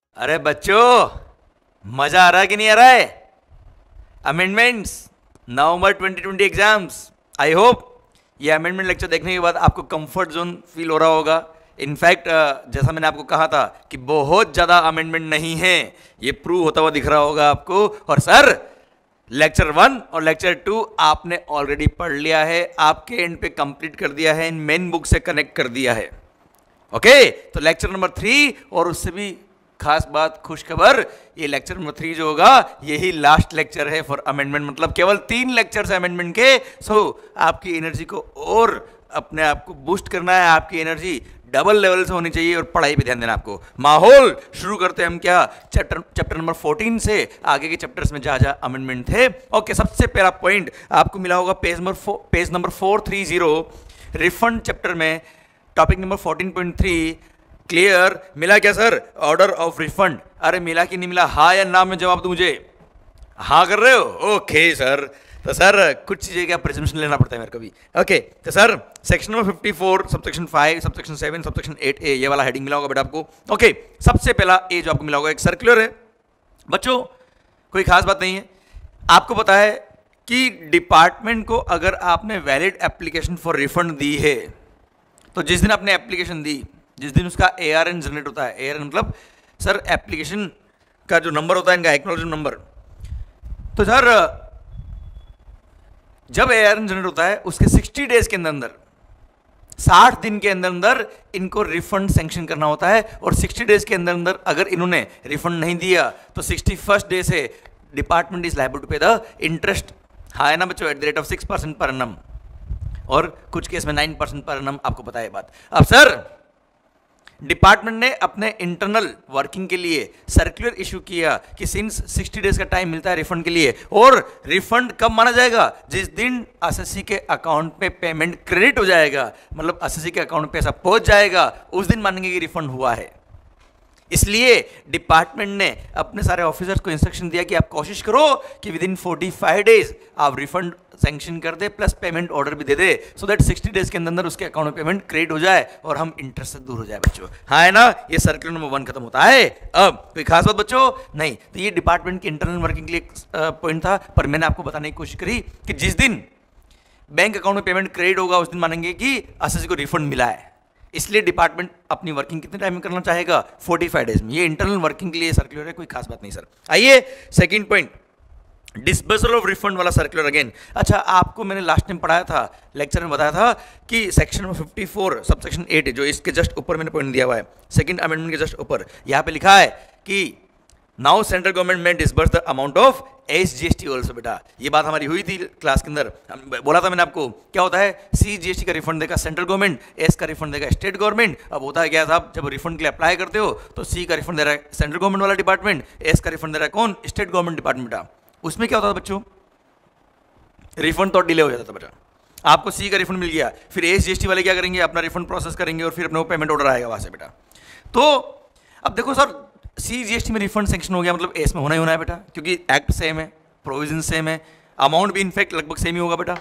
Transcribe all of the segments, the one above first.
अरे बच्चों, मजा आ रहा है कि नहीं आ रहा है? Amendments, November 2020 exams. I hope ये अमेंडमेंट लेक्चर देखने के बाद आपको कंफर्ट जोन फील हो रहा होगा। इनफैक्ट जैसा मैंने आपको कहा था कि बहुत ज़्यादा अमेंडमेंट नहीं है, ये प्रूव होता हुआ दिख रहा होगा आपको। और सर, लेक्चर 1 और लेक्चर 2 आपने ऑलरेडी पढ़ लिया है, आपके एंड पे कंप्लीट कर दिया है, इन मेन बुक से कनेक्ट कर दिया है। ओके, तो लेक्चर नंबर 3 और उससे भी खास बात, खुश खबर, ये लेक्चर नंबर 3 जो होगा यही लास्ट लेक्चर है फॉर अमेंडमेंट। मतलब केवल 3 लेक्चर है अमेंडमेंट के। सो आपकी एनर्जी को और अपने आप को बूस्ट करना है, आपकी एनर्जी डबल लेवल से होनी चाहिए और पढ़ाई पे ध्यान देना आपको। माहौल शुरू करते हैं हम क्या, चैप्टर नंबर 14 से आगे के चैप्टर्स में जहां जहां अमेंडमेंट थे। ओके, सबसे पहला पॉइंट आपको मिला होगा पेज नंबर 430, रिफंड चैप्टर में टॉपिक नंबर 14.3। क्लियर? मिला क्या सर? Order of refund. अरे मिला कि नहीं मिला, हाँ या ना में जवाब दो मुझे। हाँ कर रहे हो? Okay sir. तो सर कुछ चीजें क्या प्रिजम्पशन लेना पड़ता है मेरे को भी। ओके, तो sir section number 54 subsection 5 subsection 7 subsection 8A ये वाला हेडिंग मिला होगा बेटा आपको। ओके, सबसे पहला ए जो आपको मिला होगा एक सर्कुलर है बच्चों, कोई खास बात नहीं है। आपको पता है कि डिपार्टमेंट को अगर आपने वैलिड एप्लीकेशन फॉर रिफंड दी है, तो जिस दिन आपने एप्लीकेशन दी, जिस दिन उसका ARN जनरेट होता है, ARN मतलब सर एप्लीकेशन का जो नंबर होता है इनका एक्नॉलेजमेंट नंबर, तो सर जब ARN जनरेट होता है उसके 60 डेज के अंदर 60 दिन के अंदर इनको रिफंड सैंक्शन करना होता है। और 60 डेज के अंदर अगर इन्होंने रिफंड नहीं दिया तो 61st डे से department is liable to pay the interest. हाँ है ना बच्चों, at the rate of 6% per annum, और कुछ केस में 9% पर एनम, आपको पता है बात। अब सर डिपार्टमेंट ने अपने इंटरनल वर्किंग के लिए सर्कुलर इशू किया कि सिंस 60 डेज का टाइम मिलता है रिफंड के लिए, और रिफंड कब माना जाएगा? जिस दिन एसएससी के अकाउंट पे पेमेंट क्रेडिट हो जाएगा, मतलब एसएससी के अकाउंट पे पैसा पहुंच जाएगा, उस दिन मानेंगे कि रिफंड हुआ है। इसलिए डिपार्टमेंट ने अपने सारे ऑफिसर्स को इंस्ट्रक्शन दिया कि आप कोशिश करो कि विद इन 45 डेज आप रिफंड सैंक्शन कर दे प्लस पेमेंट ऑर्डर भी दे दे, सो दैट 60 डेज के अंदर उसके अकाउंट में पेमेंट क्रेडिट हो जाए और हम इंटरेस्ट से दूर हो जाए बच्चों। हाँ है ना, ये सर्कुलर नंबर 1 खत्म होता है। अब कोई खास बात बच्चों नहीं, तो ये डिपार्टमेंट की इंटरनल वर्किंग के लिए पॉइंट था, पर मैंने आपको बताने की कोशिश करी कि जिस दिन बैंक अकाउंट में पेमेंट क्रेडिट होगा उस दिन मानेंगे कि एसएससी को रिफंड मिला है। इसलिए डिपार्टमेंट अपनी वर्किंग कितने टाइम में करना चाहेगा? 45 डेज में। ये इंटरनल वर्किंग के लिए सर्कुलर है, कोई खास बात नहीं सर। आइए second point, disbursal of refund वाला सर्कुलर अगेन। अच्छा, आपको मैंने लास्ट टाइम पढ़ाया था, लेक्चर में बताया था कि सेक्शन नंबर 54 सबसेक्शन 8 जो इसके जस्ट ऊपर मैंने पॉइंट दिया हुआ है, सेकंड अमेंडमेंट के जस्ट ऊपर, यहाँ पे लिखा है कि now central government may disburse the amount of SGST also. बेटा ये बात हमारी हुई थी क्लास के अंदर, बोला था मैंने आपको क्या होता है, CGST का रिफंड देगा सेंट्रल गवर्नमेंट, S का रिफंड देगा स्टेट गवर्नमेंट। अब होता है क्या साहब, जब रिफंड के लिए अप्लाई करते हो तो C का रिफंड दे रहा है सेंट्रल गवर्नमेंट वाला डिपार्टमेंट, S का रिफंड दे रहा है कौन? State government department. उसमें क्या होता था बच्चों, रिफंड तो डिले हो जाता था बेटा। आपको C का रिफंड मिल गया, फिर SGST वाले क्या करेंगे, अपना रिफंड प्रोसेस करेंगे और फिर अपने पेमेंट ऑर्डर आएगा वहां से बेटा। तो अब देखो सर, CGST में रिफंड सैंक्शन हो गया, मतलब एस में होना ही होना है बेटा, क्योंकि एक्ट सेम है, प्रोविजन सेम है, अमाउंट भी इनफैक्ट लगभग सेम ही होगा बेटा।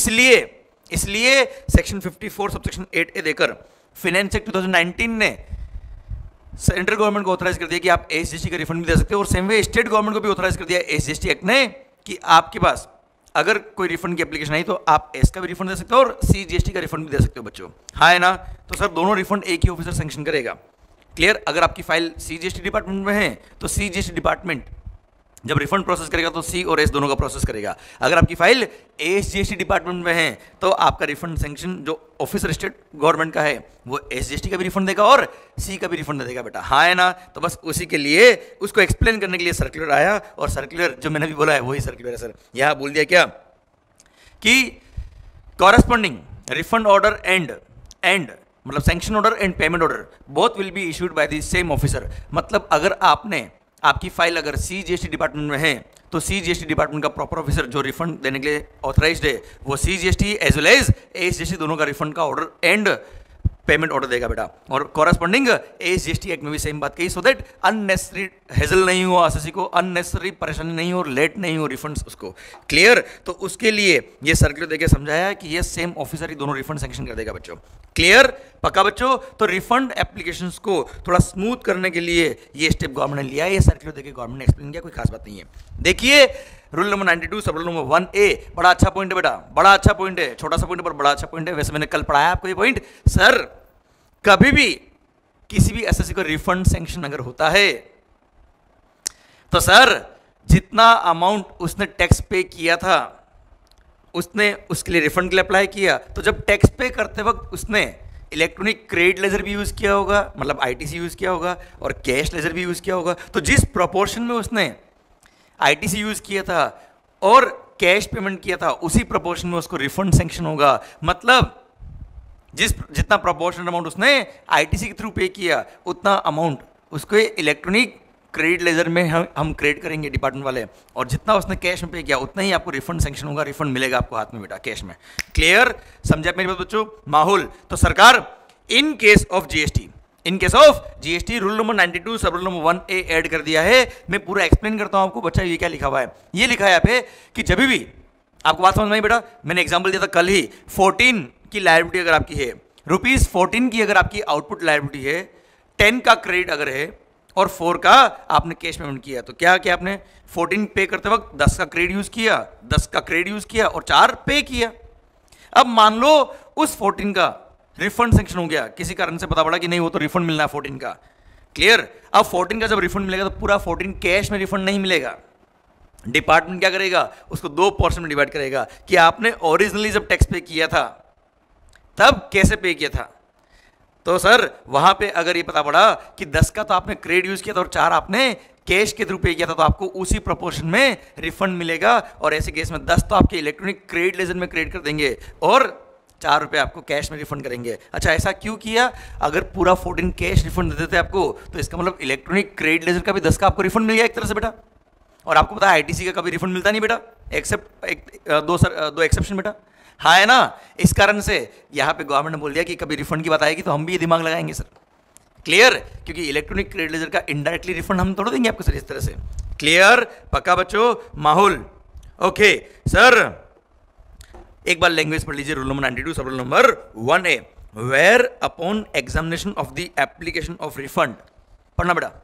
इसलिए सेक्शन 54 सबसेक्शन 8A देकर फाइनेंस एक्ट 2019 ने सेंट्रल गवर्नमेंट को ऑथराइज कर दिया कि आप SGST का रिफंड भी दे सकते हो, और सेम वे स्टेट गवर्नमेंट को भी ऑथराइज कर दिया SGST एक्ट ने कि आपके पास अगर कोई रिफंड की एप्लीकेशन आई तो आप एस का भी रिफंड दे सकते हो और CGST का रिफंड भी दे सकते हो बच्चों। हाँ है ना, तो सर दोनों रिफंड एक ही ऑफिसर सैंक्शन करेगा। क्लियर? अगर आपकी फाइल CGST डिपार्टमेंट में है तो CGST डिपार्टमेंट जब रिफंड प्रोसेस करेगा तो C और S दोनों का प्रोसेस करेगा। अगर आपकी फाइल SGST डिपार्टमेंट में है तो आपका रिफंड सैंक्शन जो ऑफिसर स्टेट गवर्नमेंट का है वो SGST का भी रिफंड देगा और C का भी रिफंड देगा बेटा। हाँ है ना, तो बस उसी के लिए उसको एक्सप्लेन करने के लिए सर्कुलर आया, और सर्कुलर जो मैंने भी बोला है वही सर्कुलर है सर। यहाँ बोल दिया क्या कि कॉरेस्पॉन्डिंग रिफंड ऑर्डर एंड मतलब sanction order and payment order both will be issued by the same officer. मतलब अगर आपकी फाइल अगर CGST डिपार्टमेंट में है तो CGST डिपार्टमेंट का प्रॉपर ऑफिसर जो रिफंड देने के लिए ऑथराइज्ड है वो CGST as well as SGST दोनों का रिफंड का ऑर्डर एंड पेमेंट ऑर्डर देगा बेटा। और कॉरस्पॉन्डिंग एजीएसटी एक्ट में भी सेम बात कही, सो दैट अननेसेसरी हेजल नहीं हो एसएससी को, अननेसेसरी परेशानी नहीं हो और लेट नहीं हो रिफंड्स उसको। क्लियर? तो उसके लिए ये सर्कुलर देके समझाया कि ये सेम ऑफिसर ही दोनों रिफंड सैंक्शन कर देगा बच्चों। क्लियर? पक्का बच्चों? तो रिफंड एप्लीकेशंस को थोड़ा स्मूथ करने के लिए ये स्टेप गवर्नमेंट ने लिया है, ये सर्कुलर देके गवर्नमेंट ने एक्सप्लेन किया, कोई खास बात नहीं है। देखिए rule number 92 sub rule number 1A, बड़ा अच्छा पॉइंट है बेटा, बड़ा अच्छा पॉइंट है, छोटा सा पॉइंट पर बड़ा अच्छा पॉइंट है। वैसे मैंने कल पढ़ाया आपको ये पॉइंट। सर कभी भी किसी भी एसएससी को रिफंड सैंक्शन अगर होता है तो सर जितना अमाउंट उसने टैक्स पे किया था उसने उसके लिए रिफंड के लिए अप्लाई किया, तो जब टैक्स पे करते वक्त उसने इलेक्ट्रॉनिक क्रेडिट लेजर भी यूज़ किया होगा, मतलब आईटीसी यूज़ किया होगा, और कैश लेजर भी यूज़ किया होगा, तो जिस प्रोपोर्शन में उसने आईटीसी यूज़ किया था और कैश पेमेंट किया था उसी प्रोपोर्शन में उसको रिफंड सैंक्शन होगा। मतलब जितना प्रोपोर्शनल अमाउंट उसने आईटीसी के थ्रू पे किया उतना अमाउंट उसको इलेक्ट्रॉनिक क्रेडिट लेजर में हम क्रेडिट करेंगे डिपार्टमेंट वाले, और जितना उसने कैश में पे किया उतना ही आपको रिफंड सैंक्शन होगा, रिफंड मिलेगा आपको हाथ में बेटा कैश में। क्लियर? समझा मेरी बात बच्चों? माहौल तो सरकार in case of GST rule number 92 sub rule number 1A add कर दिया है। मैं पूरा एक्सप्लेन करता हूं आपको बच्चा, ये क्या लिखा हुआ है। ये लिखा है यहाँ पे कि जब भी आपको बात समझ में आई बेटा, मैंने एग्जाम्पल दिया था कल ही, 14 की लायबिलिटी अगर आपकी है, ₹14 की अगर आपकी आउटपुट लायबिलिटी है, 10 का क्रेडिट अगर है और 4 का आपने कैश पेमेंट किया, तो क्या किया आपने? 14 पे करते वक्त 10 का क्रेडिट यूज किया, 10 का क्रेडिट यूज किया और 4 पे किया। अब मान लो उस 14 का रिफंड सैंक्शन हो गया, किसी कारण से पता पड़ा कि नहीं वो तो रिफंड मिलना है 14 का। क्लियर? अब 14 का जब रिफंड मिलेगा तो पूरा 14 कैश में रिफंड नहीं मिलेगा। डिपार्टमेंट क्या करेगा? उसको 2 पोर्शन में डिवाइड करेगा कि आपने ओरिजिनली जब टैक्स पे किया था तब कैसे पे किया था। तो सर वहां पे अगर ये पता पड़ा कि 10 का तो आपने क्रेडिट यूज किया था और 4 आपने कैश के थ्रू पे किया था, तो आपको उसी प्रोपोर्शन में रिफंड मिलेगा। और ऐसे केस में 10 तो आपके इलेक्ट्रॉनिक क्रेडिट लेजर में क्रेडिट कर देंगे और 4 रुपये आपको कैश में रिफंड करेंगे। अच्छा ऐसा क्यों किया? अगर पूरा 14 कैश रिफंड दे देते आपको तो इसका मतलब इलेक्ट्रॉनिक क्रेडिट लेजर का भी 10 का आपको रिफंड मिल गया एक तरह से बेटा। और आपको पता है आईटीसी का कभी रिफंड मिलता नहीं बेटा, एक्सेप्ट दो एक्सेप्शन बेटा, हाँ है ना। इस कारण से यहाँ पे गवर्नमेंट ने बोल दिया कि कभी रिफंड की बात आएगी तो हम भी ये दिमाग लगाएंगे सर। क्लियर? क्योंकि इलेक्ट्रॉनिक क्रेडिट लेजर का इनडायरेक्टली रिफंड हम तोड़ देंगे आपको सर इस तरह से। क्लियर? पक्का बच्चों? माहौल ओके सर एक बार लैंग्वेज पढ़ लीजिए। Rule number 92 sub rule number 1A, whereupon examination of the application of refund. पढ़ना बेटा,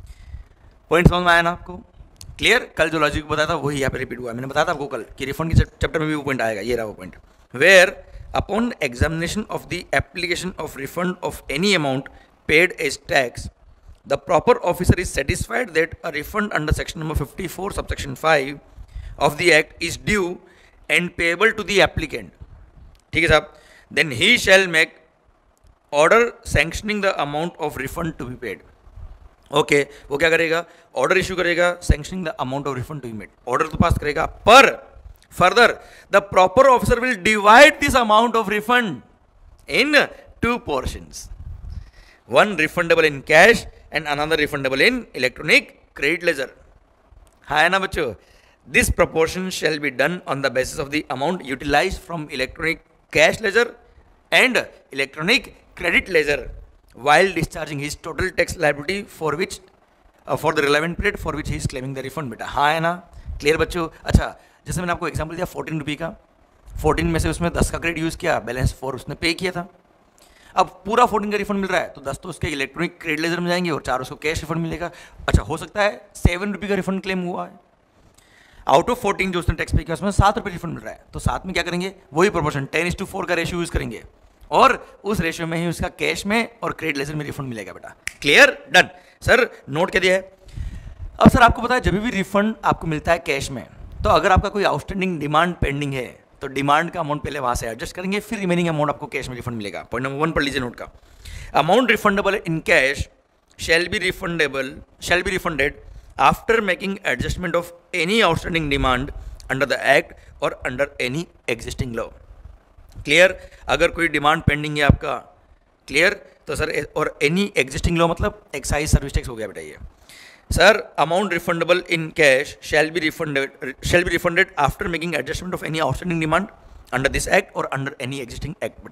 पॉइंट समझ में आया ना आपको? क्लियर? कल जो लॉजिक बताया था वही यहाँ पे रिपीट हुआ। मैंने बताया था आपको कल कि रिफंड के चैप्टर में भी वो पॉइंट आएगा, ये रहा वो point. Whereupon examination of the application of refund of any amount paid as tax, the proper officer is satisfied that a refund under section number 54 subsection 5 of the act is due and payable to the applicant, ठीक है साहब, then he shall make order sanctioning the amount of refund to be paid. Okay वो क्या करेगा? Order issue करेगा sanctioning the amount of refund to be made, order तो pass करेगा, पर further the proper officer will divide this amount of refund in 2 portions, one refundable in cash and another refundable in electronic credit ledger। हाँ है ना बच्चों? This proportion shall be done on the basis of the amount utilized from electronic cash ledger and electronic credit ledger while discharging his total tax liability for which for the relevant period for which he is claiming the refund। बेटा हाँ है ना? Clear बच्चों? अच्छा जैसे मैंने आपको example दिया 14 रुपये का, 14 में से उसमें 10 का क्रेडिट यूज़ किया, बैलेंस 4 उसने पे किया था। अब पूरा 14 का रिफंड मिल रहा है तो 10 तो उसके इलेक्ट्रॉनिक क्रेडिट लेजर में जाएंगे और 4 उसको कैश रिफंड मिलेगा। अच्छा हो सकता है 7 रुपये का रिफंड क्लेम हुआ है, आउट ऑफ 14 जो उसने टैक्स पे किया उसमें 7 रुपये रिफंड मिल रहा है, तो 7 में क्या करेंगे? वही प्रोपोर्शन 10:4 का रेशियो यूज़ करेंगे और उस रेशियो में ही उसका कैश में और क्रेडिट लेजर में रिफंड मिलेगा बेटा। क्लियर? Done sir. नोट क्या दिया है? अब सर आपको पता है जब भी रिफंड आपको मिलता है कैश में, तो अगर आपका कोई आउटस्टैंडिंग डिमांड पेंडिंग है तो डिमांड का अमाउंट पहले वहां से एडजस्ट करेंगे, फिर रिमेनिंग अमाउंट आपको कैश में रिफंड मिलेगा। पॉइंट नंबर 1 पढ़ लीजिए नोट का। Amount refundable in cash shall be refunded after making adjustment of any outstanding demand under the act और under any existing law. Clear? अगर कोई डिमांड पेंडिंग है आपका, क्लियर, तो सर और एनी एग्जिस्टिंग लॉ मतलब एक्साइज सर्विस टैक्स हो गया बेटा ये। Sir amount refundable in cash shall be refunded after making adjustment of any outstanding demand under this act और अंडर एनी एग्जिस्टिंग एक्ट बेटा।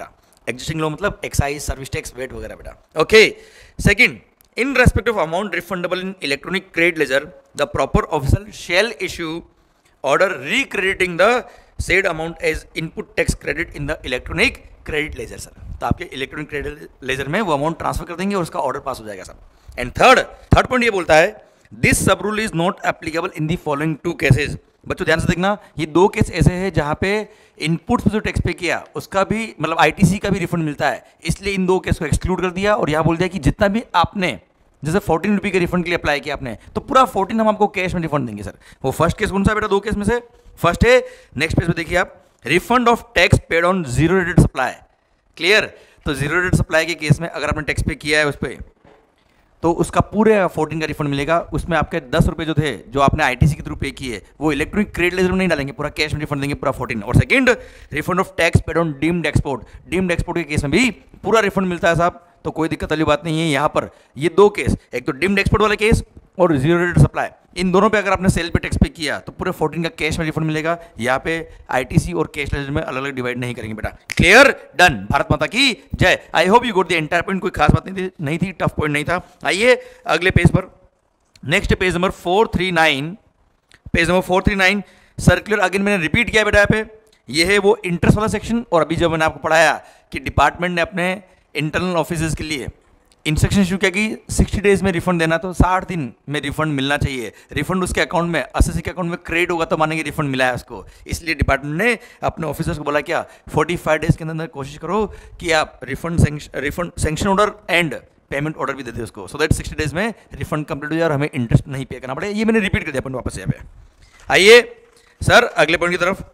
एग्जिस्टिंग लो मतलब excise, service tax, VAT वगैरह बेटा। Okay, second, in respect of amount refundable in electronic credit ledger the proper officer shall issue order recrediting the said amount as input tax credit in the electronic credit ledger sir. तो आपके electronic credit ledger में वो amount transfer कर देंगे और उसका order pass हो जाएगा सर। एंड थर्ड पॉइंट ये बोलता है this sub rule is not applicable in the following 2 cases. बच्चों ध्यान से देखना, ये 2 केस ऐसे हैं जहां पे इनपुट पे जो टैक्स पे किया उसका भी मतलब आईटीसी का भी रिफंड मिलता है, इसलिए इन 2 केस को एक्सक्लूड कर दिया और यहां बोल दिया कि जितना भी आपने जैसे 14 रुपये के रिफंड के लिए अप्लाई किया आपने तो पूरा 14 हम आपको कैश में रिफंड देंगे सर। वो फर्स्ट केस कौन सा बेटा 2 केस में से? फर्स्ट है, नेक्स्ट पेज पे देखिए आप, refund of tax paid on zero rated supply. Clear? तो जीरो रेटेड सप्लाई के केस में अगर आपने टैक्स पे किया है उस पर तो उसका पूरे 14 का रिफंड मिलेगा। उसमें आपके 10 रुपये जो थे जो आपने आईटीसी के थ्रू पे किए वो इलेक्ट्रॉनिक क्रेडिट लेजर में नहीं डालेंगे, पूरा कैश में रिफंड देंगे, पूरा 14। और second, refund of tax paid on deemed export. Deemed export के केस में भी पूरा रिफंड मिलता है साहब, तो कोई दिक्कत वाली बात नहीं है। यहाँ पर ये 2 केस, एक तो डीम्ड एक्सपोर्ट वाला केस और जीरो रेटेड सप्लाई, इन दोनों पे अगर आपने सेल पे टैक्स पे किया तो पूरे 14 का कैश में रिफंड मिलेगा। यहाँ पे आईटीसी और कैश लेजर में अलग अलग डिवाइड नहीं करेंगे बेटा। क्लियर? डन। भारत माता की जय। I hope you got the entire point. कोई खास बात नहीं थी, टफ पॉइंट नहीं था। आइए अगले पेज पर, next page number 439। Page number 439 circular, again मैंने रिपीट किया बेटा यहाँ पे, ये है वो इंटरेस्ट वाला सेक्शन। और अभी जब मैंने आपको पढ़ाया कि डिपार्टमेंट ने अपने इंटरनल ऑफिसर्स के लिए इंस्ट्रक्शन इशू किया कि 60 डेज में रिफंड देना, तो 60 दिन में रिफंड मिलना चाहिए। रिफंड उसके अकाउंट में, एसएससी के अकाउंट में क्रेडिट होगा तो मानेंगे रिफंड मिला है उसको। इसलिए डिपार्टमेंट ने अपने ऑफिसर्स को बोला क्या 45 डेज के अंदर कोशिश करो कि आप refund sanction order and payment order भी दे दे उसको, सो दैट 60 डेज में रिफंड कंप्लीट हो जाए और हमें इंटरेस्ट नहीं पे करना पड़े। ये मैंने रिपीट कर दिया अपन वापस यहाँ पे। आइए सर अगले पॉइंट की तरफ,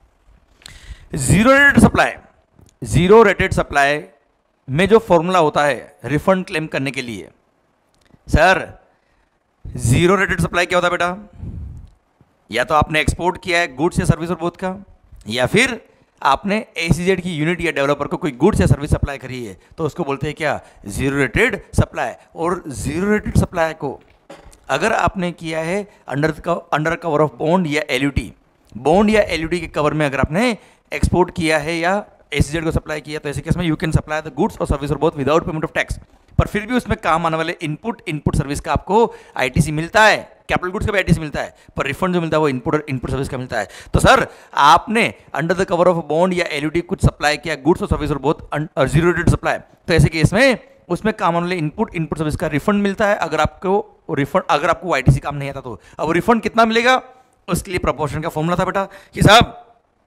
zero rated supply. Zero rated supply में जो फॉर्मूला होता है रिफंड क्लेम करने के लिए, सर जीरो रेटेड सप्लाई क्या होता है बेटा? या तो आपने एक्सपोर्ट किया है गुड्स या सर्विस और बोथ का, या फिर आपने एसीजेड की यूनिट या डेवलपर को कोई गुड्स या सर्विस सप्लाई करी है, तो उसको बोलते हैं क्या? Zero rated supply. और जीरो रेटेड सप्लाई को अगर आपने किया है अंडर कवर ऑफ बॉन्ड या एलयूटी, बॉन्ड या एलयूटी के कवर में अगर आपने एक्सपोर्ट किया है या एसीजेड को सप्लाई किया, तो ऐसे केस में you can supply the goods और सर्विस और both without payment of tax. पर फिर भी उसमें काम आने वाले इनपुट सर्विस का आपको आईटीसी मिलता है, कैपिटल गुड्स का भी आईटीसी मिलता है, पर रिफंड जो मिलता है वो इनपुट सर्विस का मिलता है। तो सर आपने under the cover of bond या एलयूटी कुछ सप्लाई किया गुड्स और सर्विस और बोथ जीरो रेटेड सप्लाई, तो ऐसे केस में उसमें काम आने वाले इनपुट सर्विस का रिफंड मिलता है अगर आपको आईटीसी काम नहीं आता तो। अब रिफंड कितना मिलेगा उसके लिए प्रोपोर्शन का फॉर्मूला था बेटा कि साहब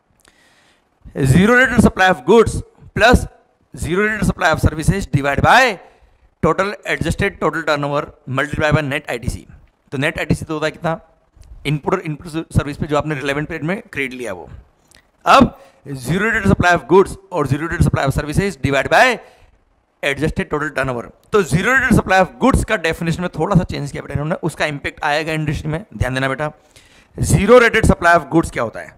zero rated supply of goods plus zero rated supply of services divide by total adjusted total turnover multiply by net ITC. तो नेट आईटीसी तो होता है कितना? इनपुट और इनपुट सर्विस पे जो आपने रिलेवेंट पीरियड में क्रेडिट लिया वो। अब zero rated supply of goods और zero rated supply of services divide by adjusted total turnover. तो zero rated supply of goods का डेफिनेशन में थोड़ा सा चेंज किया बेटा इन्होंने, उसका इंपैक्ट आएगा इंडस्ट्री में, ध्यान देना बेटा। Zero rated supply of goods क्या होता है?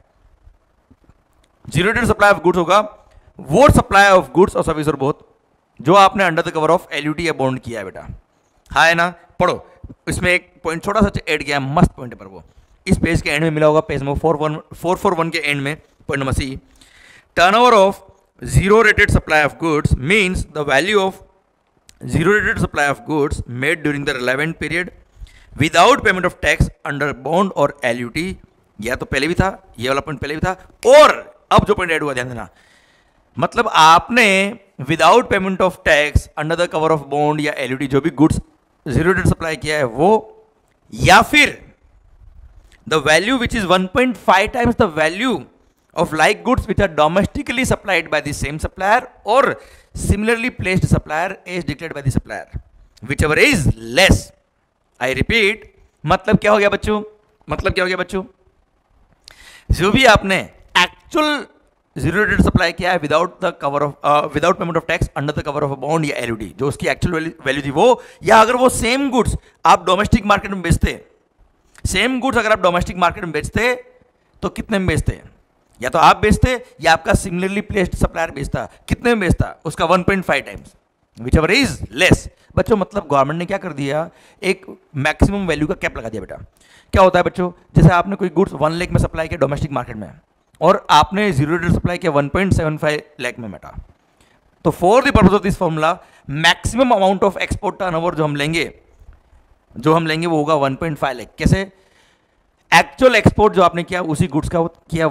Zero rated supply of goods होगा वो सप्लाई ऑफ गुड्स और सर्विस और बोथ जो आपने under the cover of LUT या बॉन्ड किया है बेटा। हाँ है ना? पढ़ो, इसमें एक पॉइंट छोटा सा ऐड किया है, मस्त पॉइंट है, पर वो इस पेज के एंड में मिला होगा, पेज नंबर 441 के एंड में, point number C. Turnover of zero rated supply of goods means the value of zero rated supply of goods made during the relevant period without payment of tax under bond or LUT। या तो पहले भी था, ये वाला point पहले भी था, और अब जो पॉइंट ऐड हुआ ध्यान देना, मतलब आपने without payment of tax under the cover of bond या LUT जो भी गुड्स जीरो रेटेड सप्लाई किया है वो, या फिर the value which is 1.5 times the value of like goods which are domestically supplied by the same supplier or similarly placed supplier as declared by the supplier, whichever is less। I repeat, मतलब क्या हो गया बच्चों? मतलब क्या हो गया बच्चों? जो भी आपने एक्चुअल जीरो रेटेड सप्लाई किया है without payment of tax under the cover of bond या एलयूटी, जो उसकी एक्चुअल वैल्यू थी वो, या अगर वो सेम गुड्स आप डोमेस्टिक मार्केट में बेचते, सेम गुड्स अगर आप डोमेस्टिक मार्केट में बेचते तो कितने में बेचते? या तो आप बेचते या आपका सिमिलरली प्लेस्ड सप्लायर बेचता, कितने में बेचता? उसका 1.5 टाइम्स, व्हिचएवर इज लेस। बच्चों मतलब गवर्नमेंट ने क्या कर दिया, एक मैक्सिमम वैल्यू का कैप लगा दिया बेटा। क्या होता है बच्चों, जैसे आपने कोई गुड्स 1 लाख में सप्लाई किया डोमेस्टिक मार्केट में और आपने जीरो रेटेड सप्लाई किया 1.75 लाख में बेटा, तो for the purpose of this formula maximum amount of export turnover जो हम लेंगे वो होगा 1.5 लाख। कैसे? एक्चुअल एक्सपोर्ट जो आपने किया उसी गुड्स का किया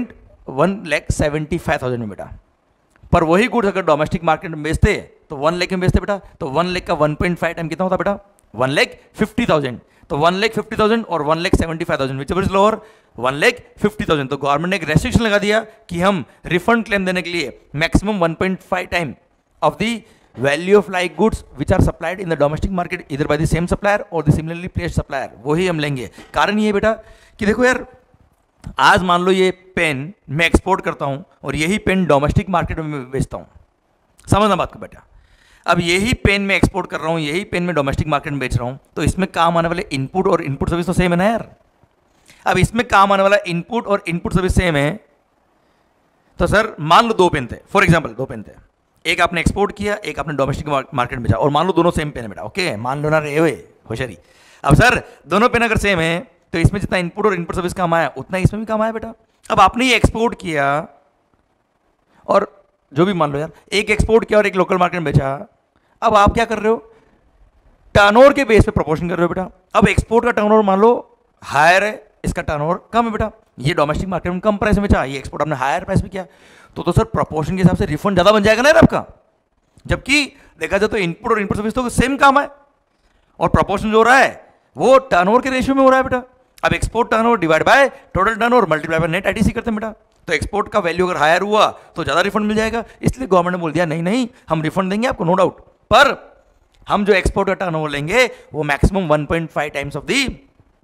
1,175,000 में बेटा, पर वही गुड्स अगर डोमेस्टिक मार्केट में बेचते तो 1 लाख में बेचते बेटा, तो 1 लाख का 1.5 टाइम कितना होता बेटा? 1,50,000। तो 1,50,000 और 1,75,000 विच एवर इज लोअर? 1,50,000। तो गवर्नमेंट ने एक रेस्ट्रिक्शन लगा दिया कि हम रिफंड क्लेम देने के लिए maximum 1.5 time of the value of like goods which are supplied in the domestic market इधर बाय द सेम सप्लायर और द सिमिलरली प्लेस्ड सप्लायर, वही हम लेंगे। कारण ये बेटा कि देखो यार, आज मान लो ये पेन मैं एक्सपोर्ट करता हूं और यही पेन डोमेस्टिक मार्केट में बेचता हूं, समझना बात को बेटा। अब यही पेन मैं एक्सपोर्ट कर रहा हूं, यही पेन मैं डोमेस्टिक मार्केट में बेच रहा हूं, तो इसमें काम आने वाले इनपुट और इनपुट सर्विस तो सेम है ना यार। अब इसमें काम आने वाला इनपुट और इनपुट सर्विस सेम है, तो सर मान लो 2 पेन थे, फॉर एग्जाम्पल 2 पेन थे, एक आपने एक्सपोर्ट किया, एक आपने डोमेस्टिक मार्केट में बेचा, और मान लो दोनों सेम पेन है बेटा, ओके मान लो ना रे हुए होशियारी। अब सर दोनों पेन अगर सेम है तो इसमें जितना इनपुट और इनपुट सर्विस काम आया उतना इसमें भी काम आया बेटा। अब आपने ये एक्सपोर्ट किया और जो भी मान लो यार, एक एक्सपोर्ट किया और एक लोकल मार्केट में बेचा, अब आप क्या कर रहे हो? टर्नओवर के बेस पे प्रोपोर्शन कर रहे हो बेटा। अब एक्सपोर्ट का टर्नओवर मान लो हायर है, इसका टर्नओवर कम है बेटा, ये डोमेस्टिक मार्केट में कम प्राइस में बेचा, ये एक्सपोर्ट आपने हायर प्राइस में किया, तो सर प्रोपोर्शन के हिसाब से रिफंड ज्यादा बन जाएगा ना यार आपका। जबकि देखा जाए तो इनपुट और इनपुट सर्विस तो सेम काम है और प्रोपोर्शन जो हो रहा है वो टर्नओवर के रेशियो में हो रहा है बेटा। अब export turnover divide by total turnover multiply by net ITC करते हैं बेटा, तो एक्सपोर्ट का वैल्यू अगर हायर हुआ तो ज्यादा रिफंड मिल जाएगा। इसलिए गवर्नमेंट ने बोल दिया नहीं नहीं हम रिफंड देंगे आपको, नो डाउट, पर हम जो एक्सपोर्ट का टर्नओवर लेंगे वो maximum 1.5 times of the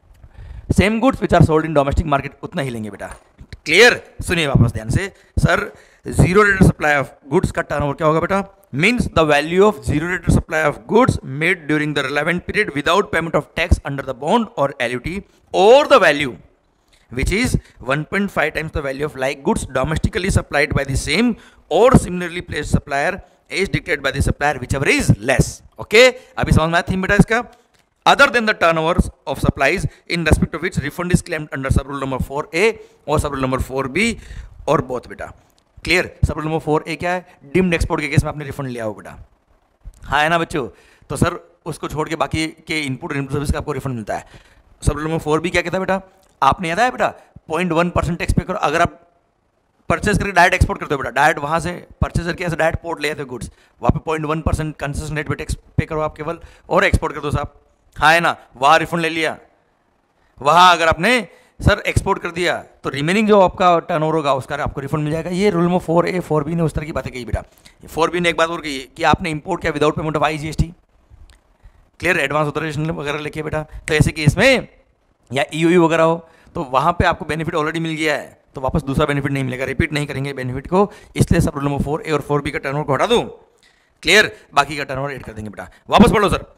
same goods which are sold in domestic market उतना ही लेंगे बेटा। क्लियर? सुनिए वापस ध्यान से। Sir zero rated supply of goods का टर्नओवर क्या होगा बेटा? Means the value of zero rated supply of goods made during the relevant period without payment of tax under the bond और एलयूटी, और the value which is 1.5 times the value of like goods domestically supplied by the same or similarly placed supplier is dictated by the supplier whichever is less. Okay, अभी समझ में आया theme बेटा इसका। Other than the turnovers of supplies in respect of which refund is claimed under sub rule number 4A और sub rule number 4B और both बेटा। Clear? सब रूल नंबर 4A क्या है? डिम्ड एक्सपोर्ट के केस में आपने रिफंड लिया हो बेटा, हाँ है ना बच्चों, तो सर उसको छोड़ के बाकी के इनपुट और इनपुट सर्विस का आपको रिफंड मिलता है। सब रूल नंबर 4B क्या कहता है बेटा? आपने याद है बेटा 0.1% टैक्स पे करो अगर आप परचेज करके डायरेक्ट एक्सपोर्ट करते हो बेटा, डायरेक्ट वहां से परचेज करके ऐसे डायरेक्ट पोर्ट ले आते हो गुड्स, वहाँ पे 0.1% कंसेशन रेट पे टैक्स पे करो आप केवल और एक्सपोर्ट कर दो साहब, हाँ है ना, वहाँ रिफंड ले लिया। वहाँ अगर आपने सर एक्सपोर्ट कर दिया तो रिमेनिंग जो आपका टर्नओवर होगा उसका आपको रिफंड मिल जाएगा। ये रूल नंबर 4A 4B ने उस तरह की बातें कही बेटा। 4B ने एक बात और कही कि आपने इंपोर्ट किया without payment of IGST, clear, advance authorisation वगैरह लिखे बेटा, तो ऐसे केस में या EOU वगैरह हो तो वहाँ पे आपको बेनिफिट ऑलरेडी मिल गया है तो वापस दूसरा बेनिफिट नहीं मिलेगा, रिपीट नहीं करेंगे बेनिफिट को, इसलिए सब रूल नंबर 4A और 4B का टर्नओवर को हटा दो। क्लियर? बाकी का टर्नओवर ऐड कर देंगे बेटा। वापस पढ़ो सर।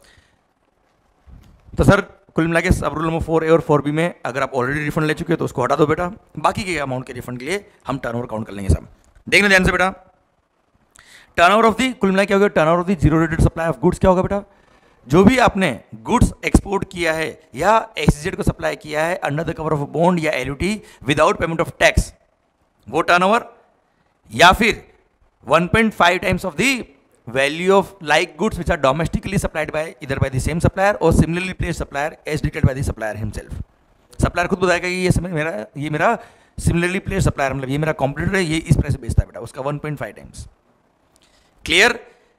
तो सर कुल मिला के सब रूल नंबर 4A और 4B में अगर आप ऑलरेडी रिफंड ले चुके हो तो उसको हटा दो बेटा, बाकी के अमाउंट के रिफंड के लिए हम टर्नओवर काउंट कर लेंगे सब। देखना ध्यान से बेटा, टर्नओवर ऑफ दी कुल मिला क्या होगा? Turnover of the zero rated supply of goods क्या होगा बेटा? जो भी आपने गुड्स एक्सपोर्ट किया है या एक्सजेड को सप्लाई किया है under the cover of bond या LUT without payment of tax, वो टर्नओवर, या फिर 1.5 times of the value of like goods which are domestically supplied by इधर बाय द सेम सप्लायर और similarly placed supplier as dictated by the supplier himself. Supplier खुद बताएगा कि ये मेरा सिमिलरली प्लेस्ड सप्लायर, मतलब ये मेरा कॉम्पिटिटर है, ये इस प्राइस से बेचता है बेटा, उसका 1.5 टाइम्स। क्लियर?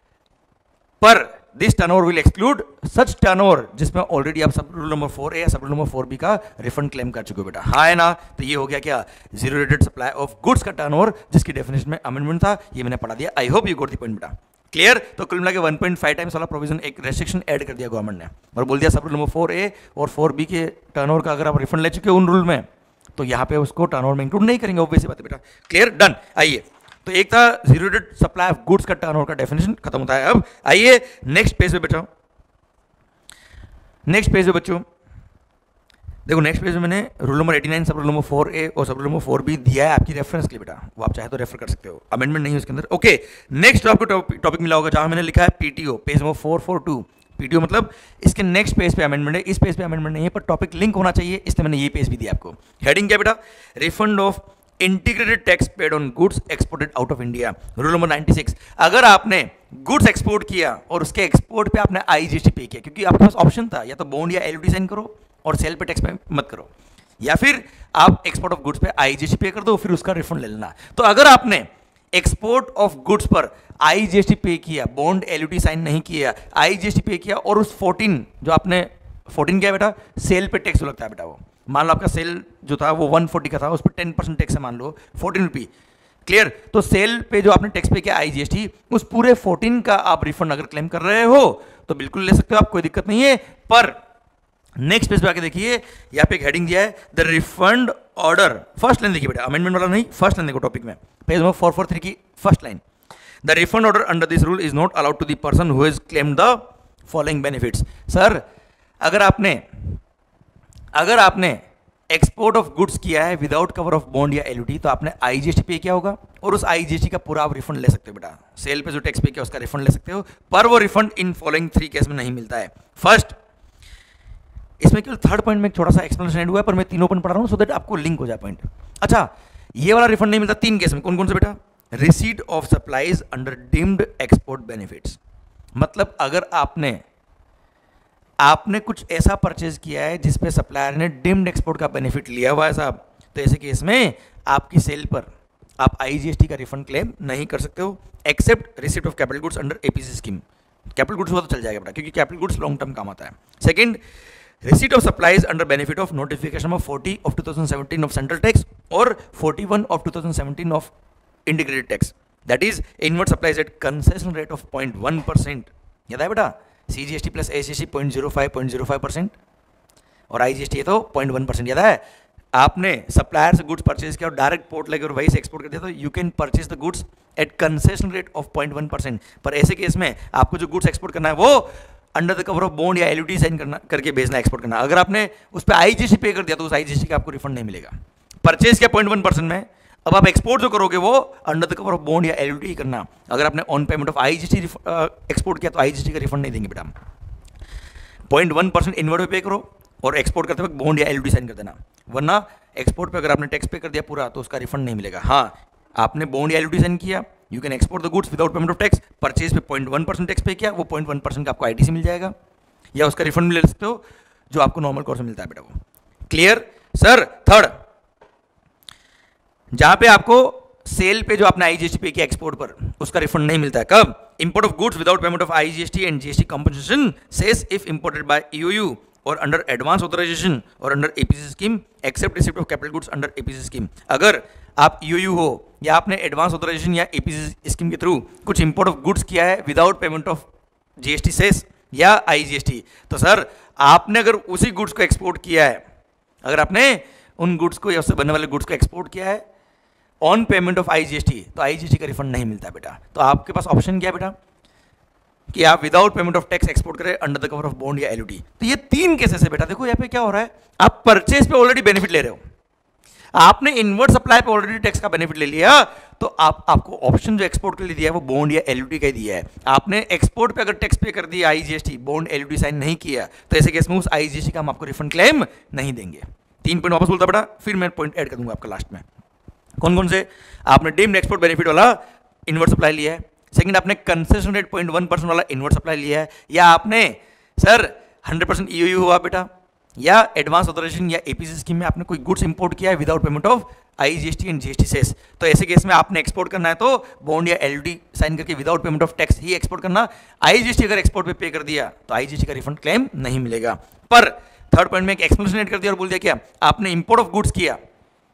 पर this turnover will exclude such turnover जिसमें ऑलरेडी आप सब रूल नंबर 4A या सब रूल नंबर 4B का रिफंड क्लेम कर चुके हो बेटा, हाँ है ना। तो ये हो गया क्या? Zero rated supply of goods का टर्नओवर जिसकी डेफिनेशन में अमेंडमेंट था, ये मैंने पढ़ा दिया। I hope you got the point बेटा। क्लियर? तो कुल मिला के 1.5 टाइम्स वाला प्रोविजन एक रेस्ट्रिक्शन ऐड कर दिया गवर्नमेंट ने और बोल दिया सब रूल नंबर 4A और 4B के टर्नओवर का अगर आप रिफंड ले चुके हो उन रूल में तो यहाँ पे उसको टर्नओवर में इंक्लूड नहीं करेंगे, ऑब्वियस बात है बेटा। क्लियर? डन। आइए, तो एक था zero rated supply of goods का टर्नओवर का डेफिनेशन खत्म होता है। अब आइए नेक्स्ट पेज पे बेटा, नेक्स्ट पेज पे बच्चों देखो, नेक्स्ट पेज में मैंने रूल नंबर 89 सब रूल नंबर 4A और सब रूल नंबर 4B दिया है आपकी रेफरेंस के लिए बेटा, वो आप चाहे तो रेफर कर सकते हो, अमेंडमेंट नहीं है उसके अंदर। ओके, नेक्स्ट आपको टॉपिक मिला होगा जहां मैंने लिखा है PTO, पेज नंबर 442। PTO मतलब इसके नेक्स्ट पेज पे अमेंडमेंट है, इस पेज पे अमेंडमेंट नहीं है, पर टॉपिक लिंक होना चाहिए, इसलिए मैंने ये पेज भी दिया आपको। हेडिंग क्या बेटा? Refund of integrated tax paid on goods exported out of India. Rule number 96, अगर आपने गुड्स एक्सपोर्ट किया और उसके एक्सपोर्ट पे आपने आईजीएसटी पे किया, क्योंकि आपके पास ऑप्शन था या तो बॉन्ड या एलयूटी साइन करो और सेल पे टैक्स पे मत करो, या फिर आप एक्सपोर्ट ऑफ गुड्स पे आईजीएसटी पे कर दो फिर उसका रिफंड ले लेना। तो अगर आपने एक्सपोर्ट ऑफ गुड्स पर आईजीएसटी पे किया, बॉन्ड एलयूटी साइन नहीं किया, आईजीएसटी पे किया, और उस 14 जो आपने 14 क्या है बेटा, सेल पे टैक्स लगता है बेटा। वो मान लो आपका सेल जो था वो 140 का था, उस पर 10% टैक्स है, मान लो 14 रुपये। क्लियर? तो सेल पे जो आपने टैक्स पे किया आईजीएसटी, उस पूरे 14 का आप रिफंड अगर क्लेम कर रहे हो तो बिल्कुल ले सकते हो आप, कोई दिक्कत नहीं है। पर नेक्स्ट पेज पे आके देखिए, यहाँ पे एक हेडिंग दिया है the refund order. First line देखिए बेटा, अमेंडमेंट वाला नहीं, फर्स्ट लाइन देखो टॉपिक में, पेज नंबर 443 की first line. The refund order under this rule is not allowed to the person who has claimed the following benefits. Sir, अगर आपने export of goods किया है विदाउट कवर ऑफ बॉन्ड या LUT, तो आपने IGST pay किया होगा और उस आईजीएसटी का पूरा आप रिफंड ले सकते हो बेटा। सेल पे जो टैक्स पे किया उसका रिफंड ले सकते हो, पर वो रिफंड इन फॉलोइंग 3 केस में नहीं मिलता है। फर्स्ट, इसमें केवल थर्ड पॉइंट में एक छोटा सा एक्सप्लेनेशन ऐड हुआ है, पर मैं तीनों पॉइंट पढ़ा रहा हूं सो दैट आपको लिंक हो जाए पॉइंट। अच्छा, ये वाला रिफंड नहीं मिलता 3 केस में, कौन कौन से बेटा? Receipt of supplies under deemed export benefits, मतलब अगर आपने कुछ ऐसा परचेज किया है जिसपे सप्लायर ने डीम्ड एक्सपोर्ट का बेनिफिट लिया हुआ है साहब, तो ऐसे केस में आपकी सेल पर आप आईजीएसटी का रिफंड क्लेम नहीं कर सकते हो, except receipt of capital goods under APC scheme. Capital goods हुआ तो चल जाएगा बेटा, क्योंकि कैपिटल गुड्स लॉन्ग टर्म काम आता है। Second, receipt of supplies under benefit of notification number 40 of 2017 of central tax or 41 of 2017 of integrated tax, that is inward supplies at concession rate of 0.1%। याद है बेटा, CGST plus ACST 0.05% और IGST है तो 0.1%। याद है? आपने सप्लायर से गुड्स परचेज किया और डायरेक्ट पोर्ट लगे और वहीं से एक्सपोर्ट कर दिया, तो you can purchase the goods at concession rate of 0.1%। पर ऐसे केस में आपको जो गुड्स एक्सपोर्ट करना है वो under the cover of bond या एलयूटी साइन करके भेजना, एक्सपोर्ट करना। अगर आपने उस पर आईजीएसटी पे कर दिया तो उस आईजीएसटी का आपको रिफंड नहीं मिलेगा। परचेज किया 0.1% में, अब आप एक्सपोर्ट जो करोगे वो under the cover of bond या एलयूटी करना। अगर आपने on payment of IGST export किया तो आईजीएसटी का रिफंड नहीं देंगे बेटा। 0.1% इनवर्ड पे करो और एक्सपोर्ट करते वक्त बॉन्ड या एलयूटी साइन कर देना, वरना एक्सपोर्ट पे अगर आपने टैक्स पे कर दिया पूरा तो उसका रिफंड नहीं मिलेगा। हाँ, आपने बॉन्ड या एलयूटी साइन किया, you can export the goods without payment of tax. Purchase पे 0.1% टैक्स पे किया, वो 0.1% का आपको आईटीसी मिल जाएगा या उसका रिफंड ले सकते हो जो आपको नॉर्मल कोर्स में मिलता है बेटा वो। Clear sir? थर्ड, जहां पे आपको सेल पे जो आपने आईजीएसटी पे किया एक्सपोर्ट पर उसका रिफंड नहीं मिलता है, कब? Import of goods without payment of IGST and GST compensation cess if imported by EOU और अंडर एडवांस ऑथराइजेशन और under APC scheme except receipt of capital goods under APC scheme. अगर आप ईओयू हो या आपने एडवांस ऑथराइजेशन या APC scheme के through कुछ इंपोर्ट ऑफ गुड्स किया है without payment of GST cess या आईजीएसटी, तो सर आपने अगर उसी गुड्स को एक्सपोर्ट किया है, अगर आपने उन गुड्स को या उससे बनने वाले गुड्स को एक्सपोर्ट किया है ऑन पेमेंट ऑफ आईजीएसटी, तो आईजीएसटी का रिफंड नहीं मिलता बेटा। तो आपके पास ऑप्शन क्या है बेटा कि आप without payment of tax export करें under the cover of bond या एलयूटी। तो ये 3 केसेस है बेटा। देखो यहाँ पे क्या हो रहा है, आप परचेज पे ऑलरेडी बेनिफिट ले रहे हो, आपने इनवर्ड सप्लाई पे ऑलरेडी टैक्स का बेनिफिट ले लिया, तो आपको ऑप्शन जो एक्सपोर्ट के लिए दिया है वो बॉन्ड या एलयूटी का ही दिया है। आपने एक्सपोर्ट पे अगर टैक्स पे कर दिया आईजीएसटी, बॉन्ड एलयूटी साइन नहीं किया, तो ऐसे केस में उस आईजीएसटी का हम आपको रिफंड क्लेम नहीं देंगे। 3 पॉइंट वापस बोलता बेटा, फिर मैं पॉइंट ऐड कर दूंगा आपका लास्ट में। कौन कौन से? आपने डीम्ड एक्सपोर्ट बेनिफिट वाला इनवर्ड सप्लाई लिया है, सेकंड आपने कंसेशन रेट 0.1% वाला इनवर्ड सप्लाई लिया है, या आपने सर 100% ईओयू हुआ बेटा, या एडवांस ऑथराइजेशन या एपीसी स्कीम में आपने कोई गुड्स इंपोर्ट किया है without payment of IGST and GST cess, तो ऐसे केस में आपने एक्सपोर्ट करना है तो बॉन्ड या एलयूटी साइन करके विदाउट पेमेंट ऑफ टैक्स ही एक्सपोर्ट करना। आईजीएसटी अगर एक्सपोर्ट पे कर दिया तो आईजीएसटी का रिफंड क्लेम नहीं मिलेगा। पर थर्ड पॉइंट में एक एक्सप्लेनेशन ऐड कर दिया और बोल दिया क्या, आपने इंपोर्ट ऑफ गुड्स किया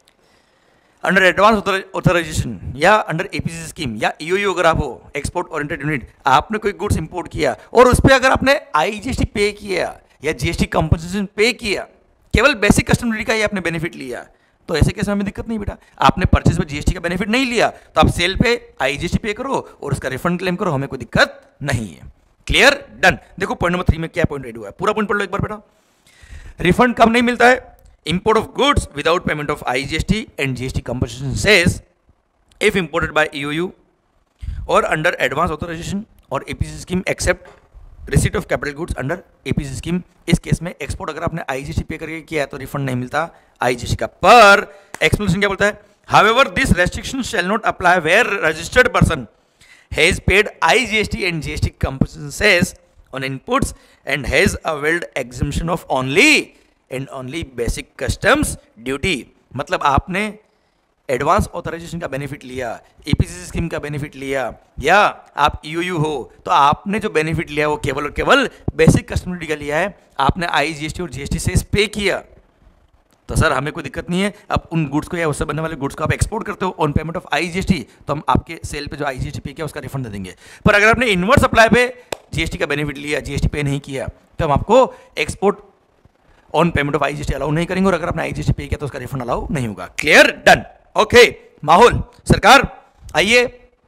अंडर एडवांस ऑथराइजेशन या अंडर एपीसी स्कीम या ईओयू, अगर आप हो एक्सपोर्ट ओरिएंटेड यूनिट, आपने कोई गुड्स इंपोर्ट किया और उस पर अगर आपने आईजीएसटी पे किया या जीएसटी कंपनसेशन पे किया, केवल बेसिक कस्टम ड्यूटी का ही आपने बेनिफिट लिया, तो ऐसे केस में हमें दिक्कत नहीं बेटा। आपने परचेज में जीएसटी का बेनिफिट नहीं लिया तो आप सेल पे आईजीएसटी पे करो और उसका रिफंड क्लेम करो, हमें कोई दिक्कत नहीं है। क्लियर? डन। देखो पॉइंट नंबर 3 में क्या पॉइंट रेडी हुआ है, पूरा पॉइंट पढ़ लो एक बार बेटा। रिफंड कब नहीं मिलता है? Import of goods without payment of IGST and GST compensation cess if imported by EOU और अंडर एडवांस ऑथराइजेशन और APC scheme except receipt of capital goods under APC scheme. इस केस में एक्सपोर्ट अगर आपने आईजीएसटी पे करके किया है तो रिफंड नहीं मिलता आईजीएसटी का। पर एक्सप्लेनेशन क्या बोलता है, However, this restriction shall not apply where registered person has paid IGST and GST compensation cess on inputs and has availed exemption of only basic customs duty. मतलब आपने एडवांस ऑथराइजेशन का benefit लिया, ईपीसीसी scheme का benefit लिया, या आप EOU हो, तो आपने जो बेनिफिट लिया वो केवल और केवल बेसिक कस्टम ड्यूटी का लिया है, आपने आईजीएसटी और जीएसटी सेस पे किया, तो सर हमें कोई दिक्कत नहीं है। अब उन गुड्स को या उससे बनने वाले गुड्स को आप एक्सपोर्ट करते हो ऑन पेमेंट ऑफ आईजीएसटी, तो हम आपके सेल पे जो आईजीएसटी पे किया उसका रिफंड दे देंगे। पर अगर आपने इनवर्स सप्लाई पे जीएसटी का बेनिफिट लिया, जीएसटी पे नहीं किया, तो हम आपको export on payment of IGST allow नहीं करेंगे, और अगर आपने आईजीएसटी पे किया तो उसका रिफंड अलाउ नहीं होगा। क्लियर? डन। ओके माहौल सरकार, आइए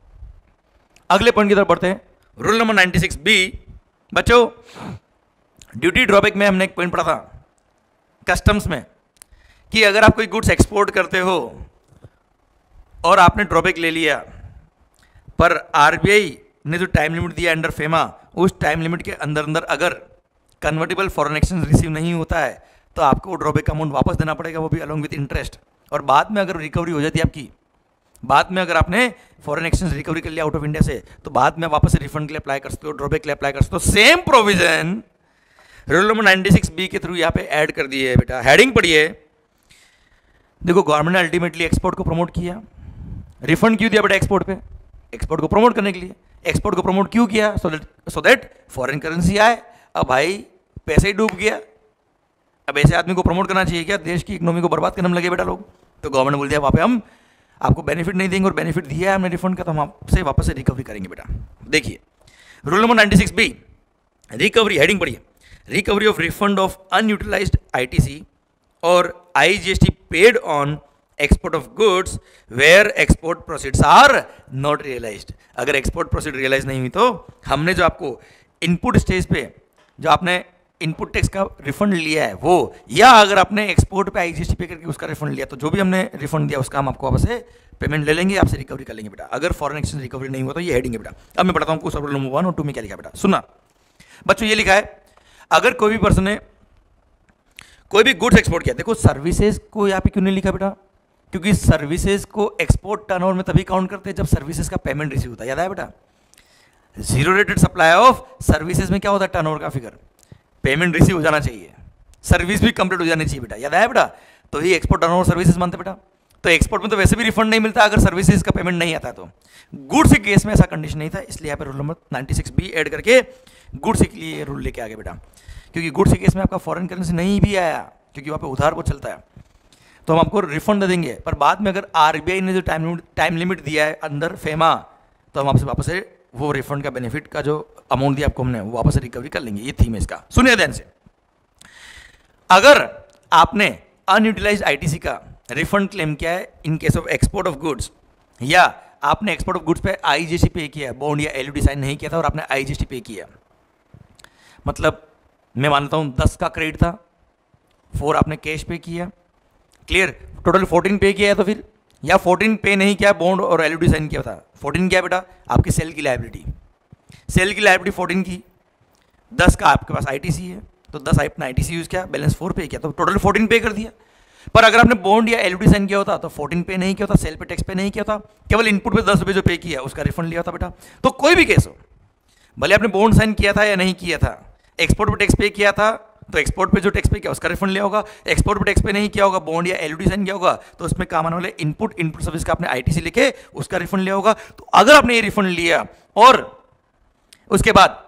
अगले पॉइंट की तरफ बढ़ते हैं। Rule number 96B। बच्चों, ड्यूटी ड्रॉबैक में हमने एक पॉइंट पढ़ा था कस्टम्स में, कि अगर आप कोई गुड्स एक्सपोर्ट करते हो और आपने ड्रॉबैक ले लिया, पर आरबीआई ने जो टाइम लिमिट दिया अंडर फेमा, उस टाइम लिमिट के अंदर अंदर अगर कन्वर्टेबल फॉरेन एक्सचेंज रिसीव नहीं होता है, तो आपको वो ड्रॉबैक का अमाउंट वापस देना पड़ेगा, वो भी अलॉन्ग विद इंटरेस्ट। और बाद में अगर रिकवरी हो जाती है आपकी, बाद में अगर आपने फॉरेन एक्सचेंज रिकवरी कर लिया आउट ऑफ इंडिया से, तो बाद में वापस से रिफंड के लिए अप्लाई कर सकते हो, ड्रॉबैक के लिए अप्लाई कर सकते हो। Same provision rule number 96B के थ्रू यहाँ पे ऐड कर दिए है बेटा। हेडिंग पढ़िए। देखो, गवर्नमेंट ने अल्टीमेटली एक्सपोर्ट को प्रमोट किया, रिफंड क्यों दिया बेटा एक्सपोर्ट पे? एक्सपोर्ट को प्रमोट करने के लिए। एक्सपोर्ट को प्रमोट क्यों किया? सो दैट फॉरेन करेंसी आए। अब भाई पैसे ही डूब गया, अब ऐसे आदमी को प्रमोट करना चाहिए क्या? देश की इकोनॉमी को बर्बाद करने में लगे बेटा लोग। तो गवर्नमेंट ने बोल दिया वहाँ पे हम आपको बेनिफिट नहीं देंगे, और बेनिफिट दिया है हमने रिफंड का, तो हम आपसे वापस से रिकवरी करेंगे बेटा। देखिए rule number 96B, recovery. Heading पढ़िए। Recovery of refund of unutilised ITC और IGST paid on export of goods where export proceeds are not realised. अगर एक्सपोर्ट प्रोसीड रियलाइज नहीं हुई, तो हमने जो आपको इनपुट स्टेज पे जो आपने इनपुट टैक्स का रिफंड लिया है वो, या अगर आपने एक्सपोर्ट पे आईजीएसटी पे करके उसका रिफंड लिया, तो जो भी हमने रिफंड दिया उसका हम आपको वापस से पेमेंट ले लेंगे, आपसे रिकवरी कर लेंगे बेटा। अगर फॉरेन एक्सचेंज रिकवरी नहीं हुआ तो ये हेडिंग है बेटा। अब मैं बताता हूँ रूल नंबर 1 और 2 में क्या लिखा बेटा। सुना बच्चों, ये लिखा है अगर कोई भी पर्सन ने कोई भी गुड्स एक्सपोर्ट किया। देखो, सर्विसेज को यहाँ पे क्यों नहीं लिखा बेटा? क्योंकि सर्विसेज को एक्सपोर्ट टर्नओवर में तभी काउंट करते हैं जब सर्विसेज का पेमेंट रिसीव होता है। याद है बेटा? Zero rated supply of services में क्या होता है? टर्नओवर का फिगर, पेमेंट रिसीव हो जाना चाहिए, सर्विस भी कंप्लीट हो जानी चाहिए बेटा। याद है बेटा? तो ही एक्सपोर्ट टर्नओवर सर्विसेज मानते बेटा। तो एक्सपोर्ट में तो वैसे भी रिफंड नहीं मिलता अगर सर्विसेज का पेमेंट नहीं आता है। तो गुड्स के केस में ऐसा कंडीशन नहीं था, इसलिए यहाँ पे रूल नंबर 96B ऐड करके गुड्स के लिए रूल लेके आ गए बेटा। क्योंकि गुड्स के केस में आपका फॉरेन करेंसी नहीं भी आया, क्योंकि वहाँ पे उधार बहुत चलता है, तो हम आपको रिफंड दे देंगे। पर बाद में अगर आरबीआई ने जो टाइम लिमिट दिया है अंदर फेमा, तो हम आपसे वापस से वो रिफंड का बेनिफिट का जो अमाउंट दिया आपको हमने, वो वापस से रिकवरी कर लेंगे। ये थीम है इसका। सुनिए ध्यान से। अगर आपने अनयूटिलाइज्ड आईटीसी का रिफंड क्लेम किया है in case of export of goods, या आपने एक्सपोर्ट ऑफ गुड्स पे आईजीएसटी पे किया, बॉन्ड या एलयूडी साइन नहीं किया था और आपने आईजीएसटी पे किया, मतलब मैं मानता हूं 10 का क्रेडिट था, 4 आपने कैश पे किया, क्लियर, टोटल 14 पे किया है, तो फिर या 14 पे नहीं किया, बॉन्ड और एलयूडी साइन किया था, 14 क्या बेटा? आपकी सेल की लायबिलिटी, सेल की लायबिलिटी 14 की, 10 का आपके पास आईटीसी है, तो 10 आपने आईटीसी यूज किया, बैलेंस 4 पे किया, तो टोटल 14 पे कर दिया। पर अगर आपने बॉन्ड या एलयूडी साइन किया होता तो 14 पे नहीं किया होता, सेल पे टैक्स पे नहीं किया होता, केवल इनपुट पे 10 रुपये जो पे किया उसका रिफंड लिया था बेटा। तो कोई भी केस हो, भले आपने बॉन्ड साइन किया था या नहीं किया था, एक्सपोर्ट पे टैक्स पे किया था तो एक्सपोर्ट पे जो टैक्स पे किया उसका रिफंड लिया होगा, एक्सपोर्ट पे टैक्स पे नहीं किया होगा, बॉन्ड या एलयूडी साइन किया होगा, तो उसमें काम आने वाले इनपुट सर्विस का आपने आईटीसी लिखे उसका रिफंड लिया होगा। तो अगर आपने ये रिफंड लिया और उसके बाद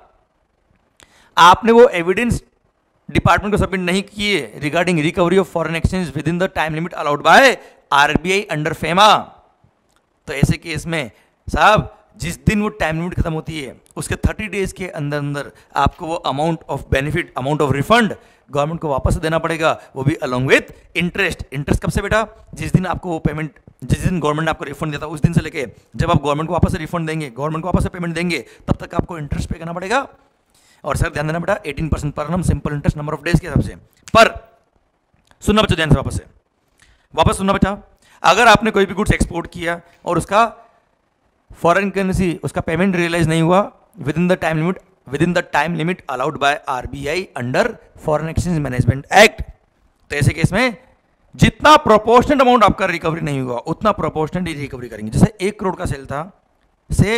आपने वो एविडेंस डिपार्टमेंट को सबमिट नहीं किए regarding recovery of foreign exchange within the time limit allowed by RBI under FEMA, तो ऐसे केस में साहब जिस दिन वो टाइम लिमिट खत्म होती है उसके 30 डेज के अंदर अंदर आपको वो amount of benefit, amount of refund government को वापस देना पड़ेगा, वो भी अलॉन्ग विथ इंटरेस्ट। इंटरेस्ट कब से बेटा? जिस दिन आपको वो पेमेंट, जिस दिन गवर्नमेंट ने आपको रिफंड दिया था उस दिन से लेके जब आप गवर्नमेंट को वापस से रिफंड देंगे, गवर्नमेंट को वापस से पेमेंट देंगे, तब तक आपको इंटरेस्ट पे करना पड़ेगा। और सर ध्यान देना बेटा 18% per annum simple interest number of days के हिसाब से। पर सुनना बच्चों ध्यान से, वापस सुनना बेटा, अगर आपने कोई भी गुड्स एक्सपोर्ट किया और उसका फॉरेन करेंसी उसका पेमेंट रियलाइज नहीं हुआ within the time limit allowed by RBI under foreign exchange management act, तो ऐसे केस में जितना प्रोपोर्शनल अमाउंट आपका रिकवरी नहीं हुआ उतना प्रोपोर्शनली रिकवरी करेंगे। जैसे 1 करोड़ का सेल था, से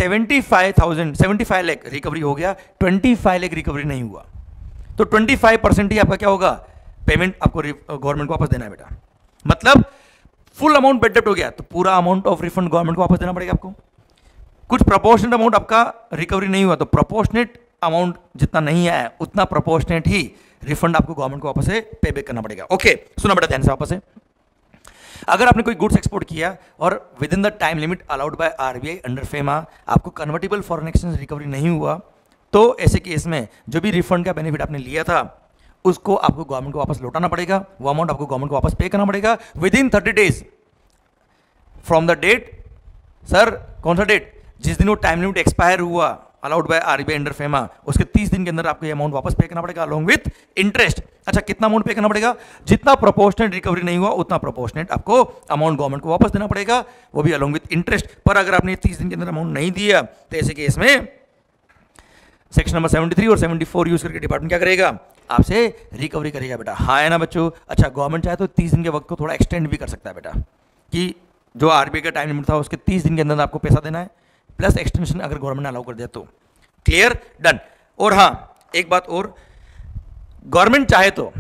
75 लाख रिकवरी हो गया, 25 लाख रिकवरी नहीं हुआ, तो 25% ही आपका क्या होगा, पेमेंट आपको गवर्नमेंट को वापस देना है बेटा। मतलब फुल अमाउंट बेड डेप्ट हो गया तो पूरा अमाउंट ऑफ रिफंड गवर्नमेंट को वापस देना पड़ेगा आपको। कुछ प्रोपोर्शनेट अमाउंट आपका रिकवरी नहीं हुआ तो प्रोपोर्शनेट अमाउंट जितना नहीं आया उतना प्रोपोर्शनेट ही रिफंड आपको गवर्नमेंट को वापस से पे बैक करना पड़ेगा। ओके, सुना बेटा ध्यान से वापस से। अगर आपने कोई गुड्स एक्सपोर्ट किया और within the time limit allowed by RBI under FEMA आपको कन्वर्टेबल फॉरेन एक्सचेंज रिकवरी नहीं हुआ, तो ऐसे केस में जो भी रिफंड का बेनिफिट आपने लिया था उसको आपको गवर्नमेंट को वापस लौटाना पड़ेगा, वो अमाउंट आपको गवर्नमेंट को वापस पे करना पड़ेगा within 30 days from the date. Sir कौन सा डेट, जिस दिन वो टाइम लिमिट एक्सपायर हुआ allowed by RBI under FEMA, उसके 30 दिन के अंदर आपको ये अमाउंट वापस पे करना पड़ेगा अलोंग विथ इंटरेस्ट। अच्छा, कितना अमाउंट पे करना पड़ेगा, जितना प्रोपोर्शनेट रिकवरी नहीं हुआ उतना प्रोपोर्शनेट आपको अमाउंट गवर्नमेंट को वापस देना पड़ेगा, वो भी अलोंग विथ इंटरेस्ट। पर अगर आपने 30 दिन के अंदर अमाउंट नहीं दिया तो ऐसे केस में सेक्शन नंबर 73 और 74 यूज करके डिपार्टमेंट क्या करेगा, आपसे रिकवरी करेगा बेटा। हाँ है ना बच्चों। अच्छा, गवर्नमेंट चाहे तो 30 दिन के वक्त को थोड़ा एक्सटेंड भी कर सकता है बेटा, कि जो आरबीआई का टाइम लिमिट था उसके 30 दिन के अंदर आपको पैसा देना है, प्लस एक्सटेंशन अगर गवर्नमेंट ने अलाउ कर दिया तो। Clear, done. और हाँ एक बात और, गवर्नमेंट चाहे तो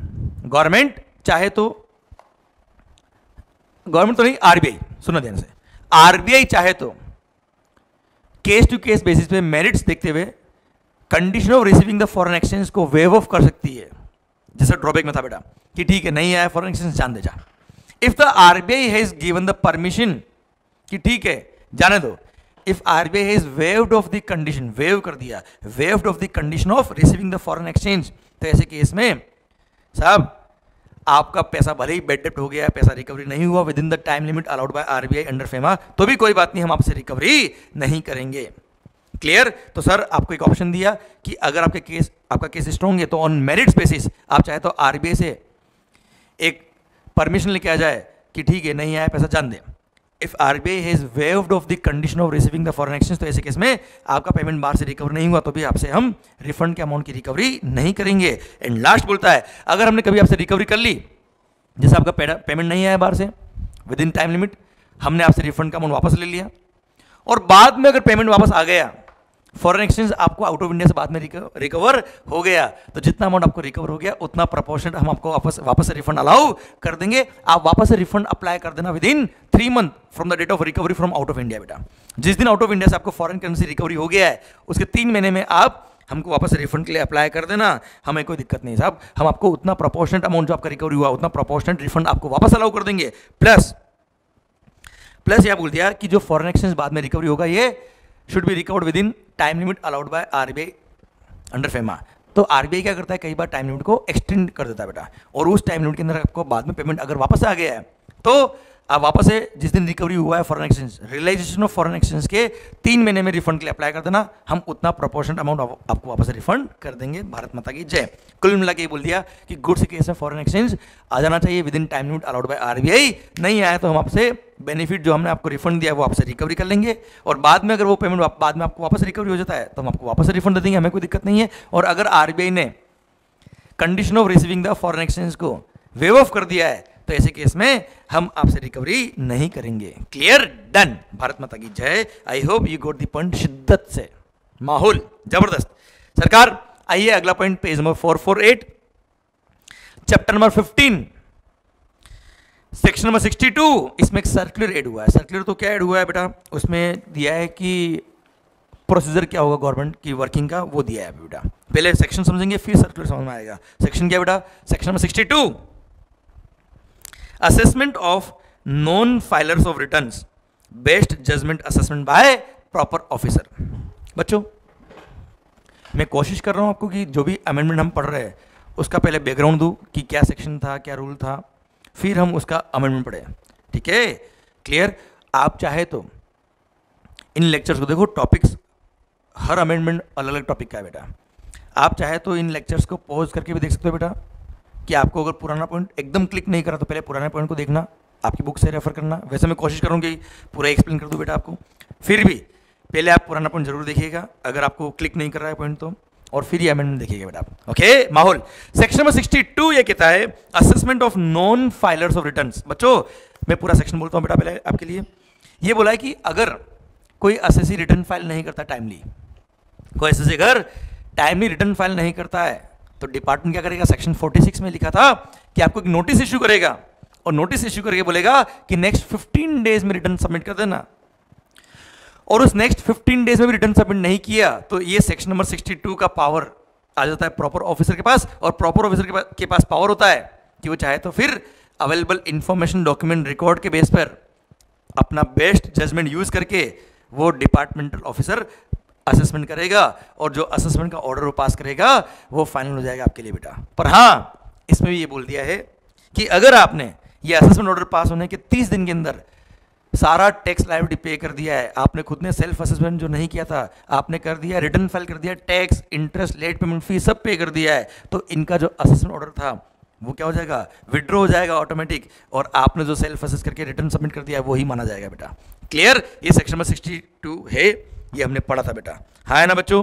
गवर्नमेंट तो नहीं, आरबीआई, सुनो ध्यान से, आरबीआई चाहे तो केस टू केस बेसिस पे मेरिट्स देखते हुए condition of receiving the foreign exchange को वेव ऑफ कर सकती है। जैसा ड्रॉबैक में था बेटा कि ठीक है नहीं आया फॉरेन एक्सचेंज, जान दे जा। If the RBI has given the permission कि ठीक है जाने दो, if RBI has waived off the condition, waive कर दिया, waived off the condition of receiving the foreign exchange, तो ऐसे केस में साहब आपका पैसा भले ही बेड डेप्ट हो गया, पैसा रिकवरी नहीं हुआ within the time limit allowed by RBI under FEMA, तो भी कोई बात नहीं, हम आपसे रिकवरी नहीं करेंगे। क्लियर। तो सर आपको एक ऑप्शन दिया कि अगर आपका केस स्ट्रॉन्ग है तो ऑन मेरिट्स बेसिस आप चाहे तो आरबीआई से एक परमिशन लेके आ जाए कि ठीक है नहीं आया पैसा, जान दे। If RBI has waived off the condition of receiving the foreign exchange, तो ऐसे केस में आपका पेमेंट बाहर से रिकवर नहीं हुआ तो भी आपसे हम रिफंड के अमाउंट की रिकवरी नहीं करेंगे। एंड लास्ट बोलता है, अगर हमने कभी आपसे रिकवरी कर ली, जैसे आपका पेमेंट नहीं आया बाहर से विद इन टाइम लिमिट, हमने आपसे रिफंड का अमाउंट वापस ले लिया, और बाद में अगर पेमेंट वापस आ गया, फॉरेन एक्सचेंज आपको आउट ऑफ इंडिया से बाद में रिकवर हो गया, तो जितना अमाउंट आपको रिकवर हो गया उतना प्रोपोर्शनेट हम आपको वापस से रिफंड अलाउ कर देंगे। आप वापस से रिफंड अप्लाई कर देना within 3 month from the date of recovery from out of India बेटा। जिस दिन आउट ऑफ इंडिया से आपको फॉरेन करेंसी रिकवरी हो गया है उसके 3 महीने में आप हमको वापस से रिफंड के लिए अप्लाई कर देना, हमें कोई दिक्कत नहीं साहब, हम आपको उतना प्रोपोर्शनेट अमाउंट जो आपका रिकवरी हुआ उतना प्रोपोर्शनेट रिफंड आपको वापस अलाउ कर देंगे। प्लस यह बोल दिया कि जो फॉरेन एक्सचेंज बाद में रिकवरी होगा ये should be recovered within time limit allowed by RBI under FEMA. तो आरबीआई क्या करता है, कई बार टाइम लिमिट को एक्सटेंड कर देता है बेटा, और उस टाइम लिमिट के अंदर आपको बाद में पेमेंट अगर वापस आ गया है तो आप वापस से जिस दिन रिकवरी हुआ है foreign exchange, realisation of foreign exchange के 3 महीने में रिफंड के लिए अप्लाई कर देना, हम उतना प्रोपोर्शनल अमाउंट आपको वापस से रिफंड कर देंगे। भारत माता की जय। कुल मिला के ये बोल दिया कि गुड्स के केस में फॉरेन एक्सचेंज आ जाना चाहिए within time limit allowed by RBI, नहीं आया तो हम आपसे बेनिफिट जो हमने आपको रिफंड दिया वो आपसे रिकवरी कर लेंगे, और बाद में अगर वो पेमेंट बाद में आपको वापस रिकवरी हो जाता है तो हम आपको वापस रिफंड दे देंगे, हमें कोई दिक्कत नहीं है। और अगर आरबीआई ने condition of receiving the foreign exchange को वेव ऑफ कर दिया है तो ऐसे केस में हम आपसे रिकवरी नहीं करेंगे। Clear, done. भारत माता की जय। I hope you got the point शिद्दत से, माहौल जबरदस्त। सरकार आइए अगला point page number 448 chapter number 15 section number 62, इसमें एक सर्कुलर ऐड हुआ है। सर्कुलर तो क्या ऐड हुआ है बेटा, उसमें दिया है कि प्रोसीजर क्या होगा गवर्नमेंट की वर्किंग का, वो दिया है बेटा। पहले सेक्शन समझेंगे फिर सर्कुलर समझ में आएगा। सेक्शन क्या बेटा, section number 62 assessment of non filers of returns, best judgment assessment by proper officer. बच्चों मैं कोशिश कर रहा हूं आपको कि जो भी अमेंडमेंट हम पढ़ रहे हैं उसका पहले बैकग्राउंड दूं कि क्या सेक्शन था, क्या रूल था, फिर हम उसका अमेंडमेंट पढ़ें। ठीक है, क्लियर। आप चाहे तो इन लेक्चर्स को देखो, टॉपिक्स हर अमेंडमेंट अलग अलग टॉपिक का है बेटा। आप चाहे तो इन लेक्चर्स को पॉज करके भी देख सकते हो बेटा, कि आपको अगर पुराना पॉइंट एकदम क्लिक नहीं करा तो पहले पुराने पॉइंट को देखना, आपकी बुक से रेफर करना। वैसे मैं कोशिश करूँगी पूरा एक्सप्लेन कर दूँ बेटा आपको, फिर भी पहले आप पुराना पॉइंट जरूर देखिएगा अगर आपको क्लिक नहीं कर रहा है पॉइंट तो, और फिर ये अमेंडमेंट देखिएगा बेटा। ओके माहौल। सेक्शन नंबर 62 ये कहता है assessment of non filers of returns. बच्चों मैं पूरा सेक्शन बोलता हूँ बेटा पहले आपके लिए। ये बोला है कि अगर कोई एसएससी रिटर्न फाइल नहीं करता टाइमली, कोई एसएससी अगर टाइमली रिटर्न फाइल नहीं करता है तो डिपार्टमेंट क्या करेगा, सेक्शन 46 में लिखा था कि आपको एक नोटिस इश्यू करेगा और नोटिस इश्यू करके बोलेगा कि नेक्स्ट 15 डेज में रिटर्न सबमिट कर देना। और उस नेक्स्ट 15 डेज में भी रिटर्न सबमिट नहीं किया तो ये सेक्शन नंबर 62 का पावर आ जाता है प्रॉपर ऑफिसर के पास, और प्रॉपर ऑफिसर के पास पावर होता है कि वो चाहे तो फिर अवेलेबल इंफॉर्मेशन डॉक्यूमेंट रिकॉर्ड के बेस पर अपना बेस्ट जजमेंट यूज करके वो डिपार्टमेंटल ऑफिसर असेसमेंट करेगा और जो असेसमेंट का ऑर्डर वो पास करेगा वो फाइनल हो जाएगा आपके लिए बेटा। पर हाँ इसमें भी ये बोल दिया है कि अगर आपने ये असेसमेंट ऑर्डर पास होने के 30 दिन के अंदर सारा टैक्स लायबिलिटी पे कर दिया है, आपने खुद ने सेल्फ असेसमेंट जो नहीं किया था आपने कर दिया, रिटर्न फाइल कर दिया, tax interest late payment fee सब पे कर दिया है, तो इनका जो असेसमेंट ऑर्डर था वो क्या हो जाएगा, विड्रॉ हो जाएगा ऑटोमेटिक, और आपने जो सेल्फ असेस करके रिटर्न सबमिट कर दिया है वही माना जाएगा बेटा। क्लियर? ये सेक्शन नंबर 62 है, ये हमने पढ़ा था बेटा, हाँ है ना बच्चों।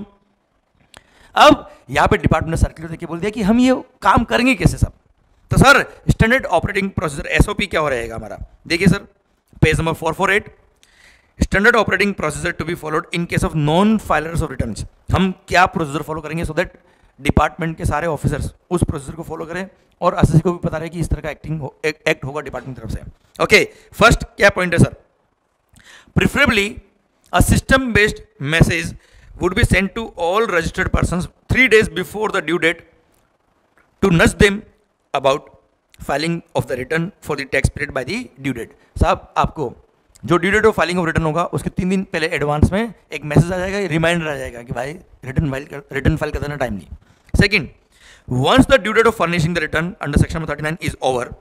अब यहाँ पे डिपार्टमेंट ने सर्कुलर देके बोल दिया कि हम ये काम करेंगे कैसे सब। तो sir standard operating procedure SOP क्या हो रहेगा हमारा, देखिए sir page number 448, standard operating procedure to be followed in case of non filers of returns. हम क्या प्रोसीजर फॉलो करेंगे सो दैट डिपार्टमेंट के सारे ऑफिसर्स उस प्रोसीजर को फॉलो करें और एसएससी को भी पता रहे कि इस तरह का एक्ट होगा डिपार्टमेंट की तरफ से। ओके फर्स्ट क्या पॉइंट है sir, preferably a system based message would be sent to all registered persons 3 days before the due date to nudge them about filing of the return for the tax period by the due date। साहब आपको जो due date of filing of return होगा उसके 3 दिन पहले advance में एक message आ जाएगा, रिमाइंडर आ जाएगा कि भाई रिटर्न फाइल कर देना timely. Second, once the due date of furnishing the return under section 39 is over,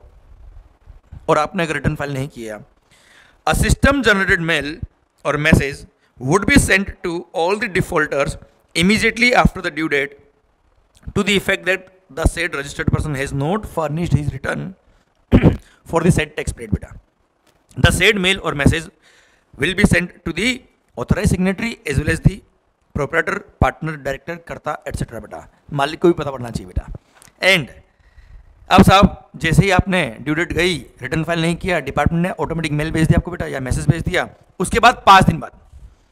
और आपने अगर रिटर्न फाइल नहीं किया, अ सिस्टम जनरेटेड मेल और message would be sent to all the defaulters immediately after the due date to the effect that the said registered person has not furnished his return for the said tax period beta. The said mail or message will be sent to the authorized signatory as well as the proprietor, partner, director, कर्ता etc. बेटा, मालिक को भी पता पड़ना चाहिए बेटा। And अब साहब जैसे ही आपने ड्यू डेट गई, रिटर्न फाइल नहीं किया, डिपार्टमेंट ने ऑटोमेटिक मेल भेज दिया आपको बेटा या मैसेज भेज दिया, उसके बाद 5 दिन बाद।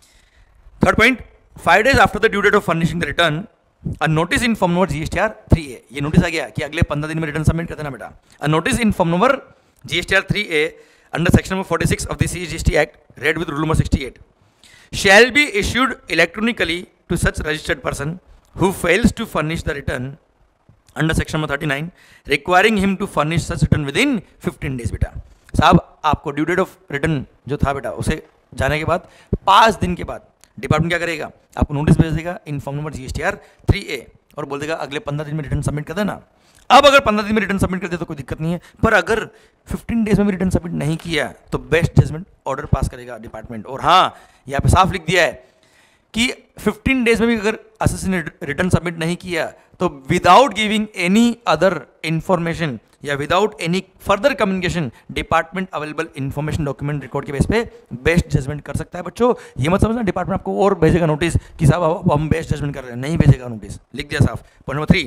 Third point, 5 days after the due date of furnishing the return a notice in form number GSTR 3A, ये नोटिस आ गया कि अगले 15 दिन में रिटर्न सबमिट कर देना बेटा। A notice in form number GSTR 3A under section number 46 of the CGST act read with rule number 68 shall be issued electronically to such registered person who fails to furnish the return under section number 39 requiring him to furnish such return within 15 days बेटा। साहब आपको due date of return जो था बेटा उसे जाने के बाद 5 दिन के बाद डिपार्टमेंट क्या करेगा, आपको नोटिस भेज देगा इन फॉर्म नंबर GSTR 3A और बोल देगा अगले 15 दिन में रिटर्न सबमिट कर देना। अब अगर 15 दिन में रिटर्न सबमिट कर दे तो कोई दिक्कत नहीं है, पर अगर 15 डेज में भी रिटर्न सबमिट नहीं किया तो बेस्ट जजमेंट ऑर्डर पास करेगा डिपार्टमेंट। और हाँ यहाँ पे साफ लिख दिया है कि 15 डेज में भी अगर एसएससी ने रिटर्न सबमिट नहीं किया तो without giving any other information या without any further communication department available information document record के बेस पे बेस्ट जजमेंट कर सकता है। बच्चों ये मत समझना डिपार्टमेंट आपको और भेजेगा नोटिस कि साहब अब हम बेस्ट जजमेंट कर रहे हैं, नहीं भेजेगा नोटिस, लिख दिया साफ। पॉइंट नंबर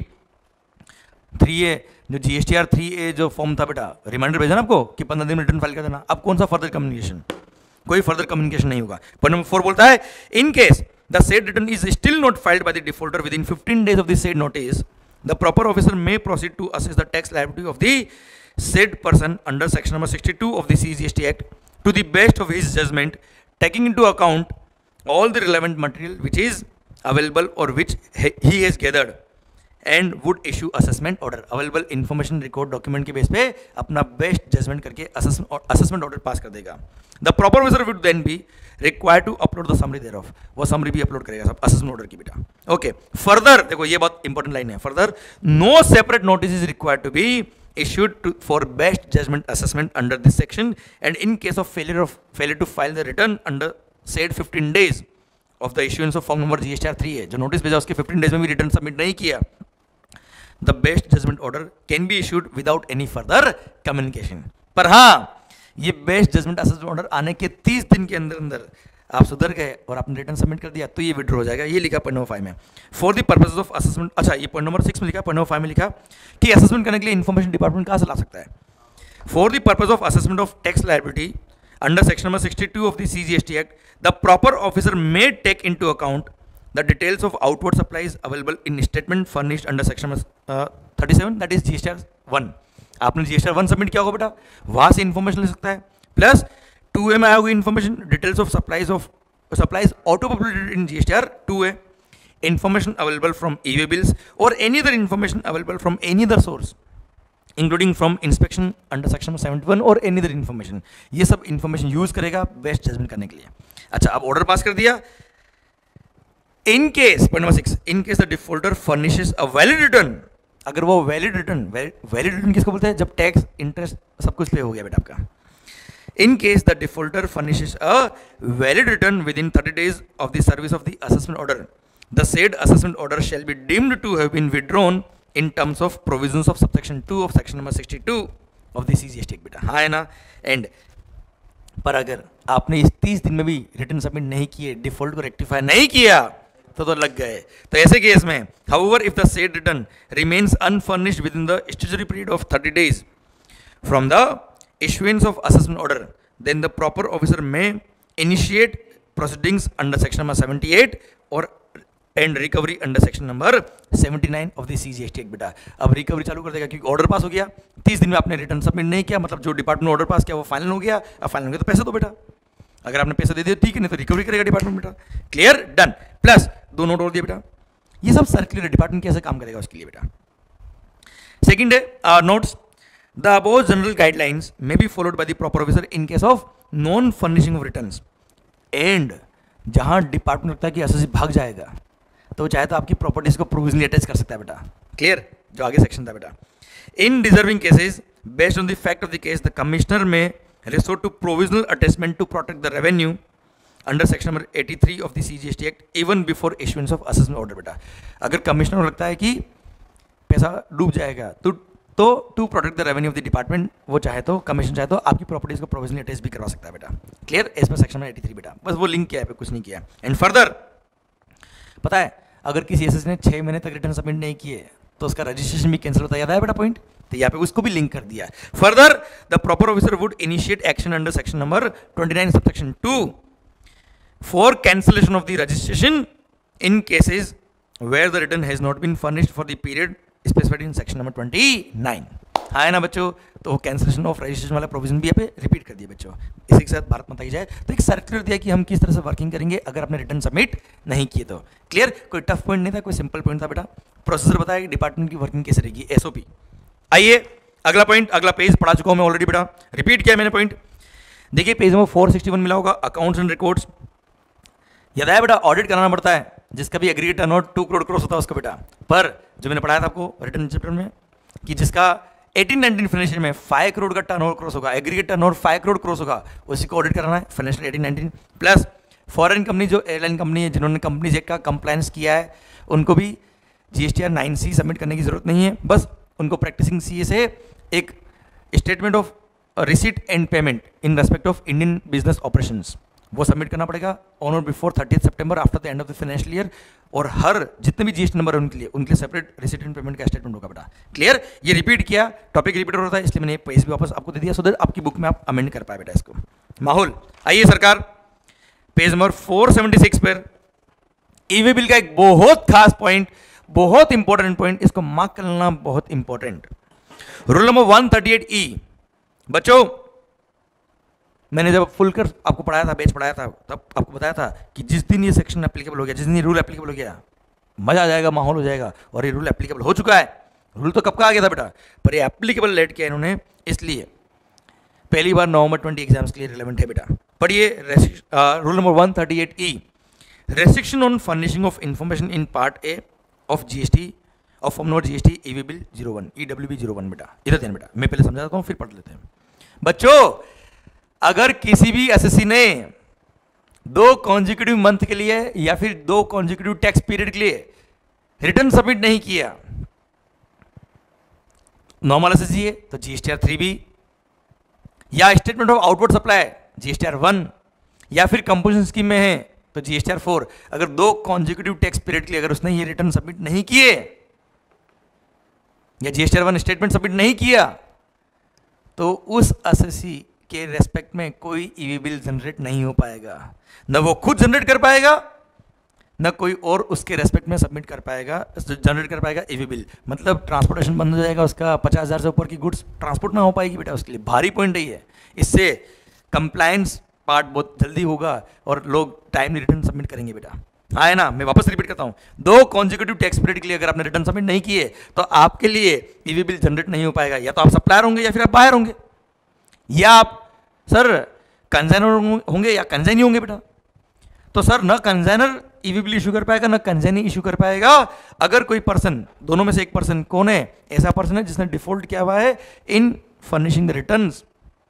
3A जो GSTR 3A जो फॉर्म था बेटा, रिमाइंडर भेजा ना आपको कि 15 दिन में रिटर्न फाइल कर देना, अब कौन सा फर्दर कम्युनिकेशन, कोई फर्दर कम्युनिकेशन नहीं होगा। पॉइंट नंबर 4 बोलता है in case the said return is still not filed by the defaulter within 15 days of the said notice, the proper officer may proceed to assess the tax liability of the said person under section number 62 of the CGST Act to the best of his judgment, taking into account all the relevant material which is available or which he has gathered, and would issue assessment order। available information record document के base पे अपना best judgment करके assessment order pass कर देगा। the proper officer would then be required to upload the summary thereof, वो summary भी upload करेगा सब assessment order की बेटा। ओके फर्दर देखो ये बहुत इंपॉर्टेंट लाइन है, further no separate notice is required to be issued for best judgment assessment under this section, and in case of failure to file the return under said 15 days of the issuance of form number GSTR 3A, जो notice भेजा उसके 15 days में भी return submit नहीं किया, the best judgment order can be issued without any further communication। पर हाँ ये बेस्ट जजमेंट असेसमेंट ऑर्डर आने के 30 दिन के अंदर अंदर आप सुधर गए और आपने रिटर्न सबमिट कर दिया तो ये विड्रॉ हो जाएगा। ये लिखा पॉइंट नंबर 5 में, for the purposes of assessment. अच्छा, ये पॉइंट नंबर 6 में लिखा, पॉइंट नंबर 5 में लिखा कि असेसमेंट करने के लिए इन्फॉर्मेशन डिपार्टमेंट कहाँ से ला सकता है। For the purpose of assessment of tax liability under section number 62 of the CGST act, the proper officer may take into account the details of outward supplies available in statement furnished under section 37, that is GSTR 1। आपने GSTR 1 submit किया होगा बेटा, वहां से information ले सकता है। Plus 2A में आएगी information, details of supplies auto populated in GSTR 2A, information available from e-way bills or any other information available from any other source including from inspection under section 71 or any other information। ये सब information use करेगा best judgment करने के लिए। अच्छा, अब order pass कर दिया। In case, point number 6, in case the defaulter furnishes a valid return, अगर वो वैलिड रिटर्न किसको बोलते हैं, जब टैक्स इंटरेस्ट सब कुछ पे हो गया बेटा आपका। In case the defaulter furnishes a valid return within 30 days of the service of the assessment order, the said assessment order shall be deemed to have been withdrawn in terms of provisions of subsection 2 of section number 62 of the CGST Act बेटा। हाँ है ना। And पर अगर आपने इस 30 दिन में भी रिटर्न सबमिट नहीं किए, डिफॉल्ट को रेक्टिफाई नहीं किया तो लग गए। तो ऐसे केस में however if the said return remains unfurnished within the statutory period of 30 days from the issuance of assessment order, then the proper officer may initiate proceedings under section number 78 or and recovery under section number 79 of the CGST Act बेटा। अब recovery चालू कर देगा क्योंकि order pass हो गया। 30 दिन में आपने रिटर्न सबमिट नहीं किया, मतलब जो डिपार्टमेंट ने ऑर्डर पास किया वो फाइनल हो गया। अब फाइनल हो गया तो पैसे दो बेटा, अगर आपने पैसे दे दिए ठीक है, नहीं तो रिकवरी करेगा डिपार्टमेंट बेटा। Clear, done. प्लस 2 नोट और दिए बेटा, ये सब सर्कुलर डिपार्टमेंट कैसे काम करेगा उसके लिए बेटा। सेकेंड है notes, the above general guidelines may be followed by the proper officer in case of non furnishing of returns, and जहां डिपार्टमेंट लगता है कि एसएससी भाग जाएगा तो चाहे तो आपकी प्रॉपर्टीज को प्रोविजनली अटैच कर सकता है बेटा। क्लियर, जो आगे सेक्शन था बेटा। In deserving cases based on the fact of the case the commissioner may resort to provisional attachment to protect the revenue under section number 83 of the CGST act even before issuance of assessment order बेटा। अगर commissioner को लगता है कि पैसा डूब जाएगा तो to protect the revenue of the department, वो चाहे तो कमीशन चाहे तो आपकी प्रॉपर्टीज को प्रोविजनली अटैच भी करवा सकता है बेटा। क्लियर, इस पर सेक्शन में 83 बेटा, बस वो लिंक किया है, कुछ नहीं किया। एंड फर्दर पता है, अगर किसी एसएस ने 6 महीने तक रिटर्न सबमिट नहीं किए तो उसका रजिस्ट्रेशन भी कैंसिल होता है, याद है बेटा पॉइंट, तो यहाँ पे उसको भी लिंक कर दिया। Further the proper officer would initiate action under section number 29 subsection 2 for cancellation of the registration in cases where the return has not been furnished for the period specified in section number 29। हाँ है ना बच्चों, तो cancellation of registration वाला provision भी यहाँ पे repeat कर दिया बच्चों। इसी के साथ भारत माता की जय। तो एक सर्कुलर दिया कि हम किस तरह से वर्किंग करेंगे अगर आपने रिटर्न सबमिट नहीं किए तो। क्लियर, कोई टफ पॉइंट नहीं था, कोई सिंपल पॉइंट था बेटा। प्रोसेसर बताया कि डिपार्टमेंट की वर्किंग कैसे रहेगी, SOP। आइए अगला पॉइंट, अगला पेज पढ़ा चुका हूँ मैं ऑलरेडी बेटा, रिपीट किया मैंने पॉइंट। देखिए पेज नंबर 461 मिला होगा, अकाउंट्स एंड रिकॉर्ड्स। याद आया बेटा, ऑडिट कराना पड़ता है, जिसका भी एग्रीगेट टर्नओवर 2 करोड़ क्रॉस होता है उसको बेटा। पर जो मैंने पढ़ाया था आपको रिटर्न चैप्टर में कि जिसका 18-19 फाइनेंशियल में 5 करोड़ का टर्नओवर क्रॉस होगा, एग्रीगेट टर्नओवर 5 करोड़ क्रॉस होगा, उसी को ऑडिट कराना है फाइनेंशियल 18-19। प्लस फॉरेन कंपनी, जो एयरलाइन कंपनी है जिन्होंने कंपनीज एक्ट का कंप्लायंस किया है, उनको भी GSTR 9C सबमिट करने की जरूरत नहीं है, बस उनको प्रैक्टिसिंग CA से एक statement of receipt and payment in respect of Indian business operations वो सबमिट करना पड़ेगा ऑन और बिफोर 30 सितंबर after the end of the financial year. और हर जितने भी GST नंबर है उनके लिए सेपरेट रिसीट एंड पेमेंट का स्टेटमेंट होगा बेटा। क्लियर, ये रिपीट किया, टॉपिक रिपीट हो रहा था इसलिए मैंने पेज भी वापस आपको दे दिया सो दैट आपकी बुक में आप अमेंड कर पाए बेटा इसको। माहौल, आइए सरकार पेज नंबर 476 पर ई-वे बिल का एक बहुत खास पॉइंट, बहुत इंपॉर्टेंट पॉइंट, इसको मार्क करना बहुत इंपॉर्टेंट। Rule number 138E। बच्चों मैंने जब फुल कर आपको पढ़ाया था, बैच पढ़ाया था, तब आपको बताया था कि जिस दिन ये सेक्शन एप्लीकेबल हो गया, जिस दिन ये रूल एप्लीकेबल हो गया, मजा आ जाएगा, माहौल हो जाएगा। और ये रूल एप्लीकेबल हो चुका है। रूल तो कब का आ गया था बेटा, पर ये एप्लीकेबल लेट किया इन्होंने, इसलिए पहली बार नवंबर 20 एग्जाम्स के लिए रिलेवेंट है बेटा। पढ़िए rule number 138E, restriction on furnishing of information in part A of GST of form number GST e way bill 01 EWB 01 बेटा। इधर ध्यान बेटा, मैं पहले समझा देता हूँ फिर पढ़ लेते हैं बच्चों। अगर किसी भी एसएससी ने 2 कॉन्जिक्यूटिव मंथ के लिए या फिर 2 कॉन्जिक्यूटिव टैक्स पीरियड के लिए रिटर्न सबमिट नहीं किया, नॉर्मल एसएससी है तो GSTR 3B, या statement of outward supply GSTR 1, या फिर कंपोजिशन स्कीम में है तो जीएसटीआर 4, अगर 2 कॉन्जिक्यूटिव टैक्स पीरियड के लिए अगर उसने ये रिटर्न सबमिट नहीं किए या जीएसटीआर 1 स्टेटमेंट सबमिट नहीं किया तो उस असेसी के रेस्पेक्ट में कोई ईवी बिल जनरेट नहीं हो पाएगा, न वो खुद जनरेट कर पाएगा न कोई और उसके रेस्पेक्ट में सबमिट कर पाएगा, जनरेट कर पाएगा ईवी बिल। मतलब ट्रांसपोर्टेशन बंद हो जाएगा, उसका 50,000 से ऊपर की गुड्स ट्रांसपोर्ट ना हो पाएगी बेटा, उसके लिए भारी पॉइंट है ये। इससे कंप्लायंस पार्ट बहुत जल्दी होगा और लोग टाइमली रिटर्न सबमिट करेंगे बेटा। हाँ है ना, मैं वापस रिपीट करता हूँ, 2 कॉन्जिक्यूटिव टैक्स पीरियड के लिए अगर आपने रिटर्न सबमिट नहीं किए तो आपके लिए ईवी बिल जनरेट नहीं हो पाएगा। या तो आप सप्लायर होंगे या फिर आप बायर होंगे, या आप सर कंसाइनर होंगे या कंसाइनी होंगे बेटा। तो सर न कंसाइनर ईवी बिल इशू कर पाएगा न कंसाइनी इशू कर पाएगा अगर कोई पर्सन, दोनों में से एक पर्सन कौन है, ऐसा पर्सन है जिसने डिफॉल्ट किया हुआ है in furnishing the returns.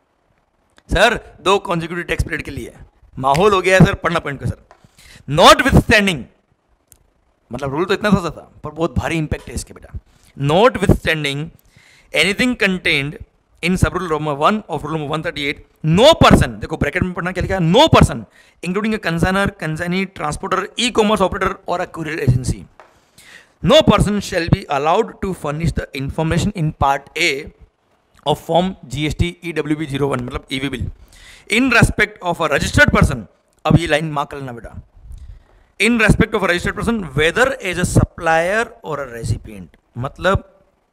Sir 2 consecutive tax period के लिए माहौल हो गया है सर, पढ़ना पॉइंट को सर। नॉट विथ स्टैंडिंग, मतलब रूल तो इतना सा था पर बहुत भारी इंपैक्ट है इसके बेटा। Notwithstanding anything contained in sub rule number 1 of rule number 138, no person, देखो ब्रैकेट में पढ़ना क्या लिखा है, no person including a consignor, consignee, transporter, e commerce operator और a courier agency, no person shall be allowed to furnish the information in part A of form GST EWB 01, मतलब e way bill, in respect of a registered person. अब ये line mark कर लेना बेटा, in respect of a registered person whether as a supplier और a recipient, मतलब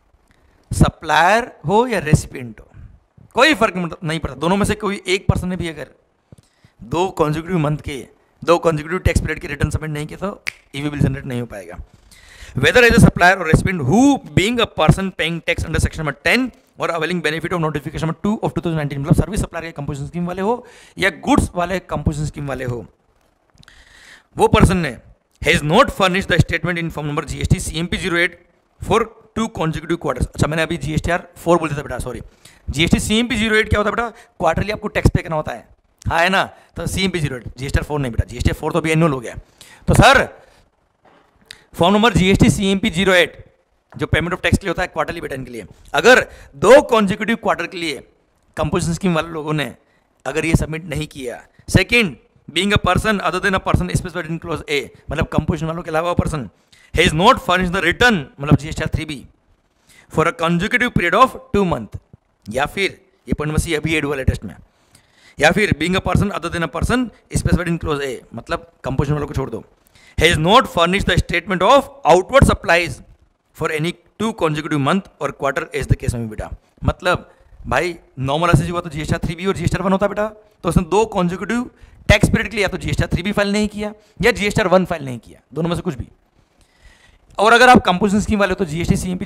supplier हो या रेसिपिएंट हो कोई फर्क नहीं पड़ता, दोनों में से कोई एक पर्सन ने भी अगर 2 कॉन्जिक्यूटिव मंथ के 2 कॉन्जिक्यूटिव टैक्स पीरियड के रिटर्न सबमिट नहीं किया तो ईवी बिल जनरेट नहीं हो पाएगा। वेदर एज अ सप्लायर और recipient who being a person paying tax under section number 10 और availing benefit of notification number 2 of 2019, मतलब सर्विस सप्लायर के कंपोजिशन स्कीम वाले हो या गुड्स वाले कंपोजिशन स्कीम वाले हो, वो पर्सन ने has not furnish the statement in form number GST CMP 08 for 2 consecutive quarters. अच्छा मैंने अभी जीएसटीआर 4 बोल दिया था बेटा, सॉरी। जीएसटी CMP 08 क्या होता है बेटा, क्वार्टरली आपको टैक्स पे करना होता है, हाँ है ना, तो CMP 08, जीएसटीआर 4 नहीं बेटा, जीएसटीआर 4 तो अभी एनुअल हो गया। तो sir form number GST CMP 08 जो पेमेंट ऑफ टैक्स के लिए होता है क्वार्टरली बेटा, इनके लिए अगर 2 कॉन्जिक्यूटिव क्वार्टर के लिए कंपोजिशन स्कीम वाले लोगों ने अगर ये सबमिट नहीं किया, second being a person other than a person specified in clause A, मतलब कंपोजिशन वालों के अलावा person has not furnished the return, मतलब GSTR 3B for a consecutive period of 2 month, या फिर ये पॉइंट में अभी एड हुआ लेटेस्ट में, या फिर being a person other than a person specified in clause A, मतलब कंपोजिशन वालों को छोड़ दो, has not furnished the statement of outward supplies for any 2 consecutive month और quarter as the case may बेटा। मतलब भाई नॉर्मल ऐसे हुआ तो जीएसटीआर 3B और जीएसटीआर 1 होता बेटा, तो उसने 2 कॉन्जिक्यूटिव टैक्स पीरियड के लिए या तो जीएसटीआर 3B फाइल नहीं किया या जीएसटीआर 1 फाइल नहीं किया, दोनों में से कुछ भी। और अगर आप कंपोजिशन स्कीम वाले हो तो जीएसटी CMP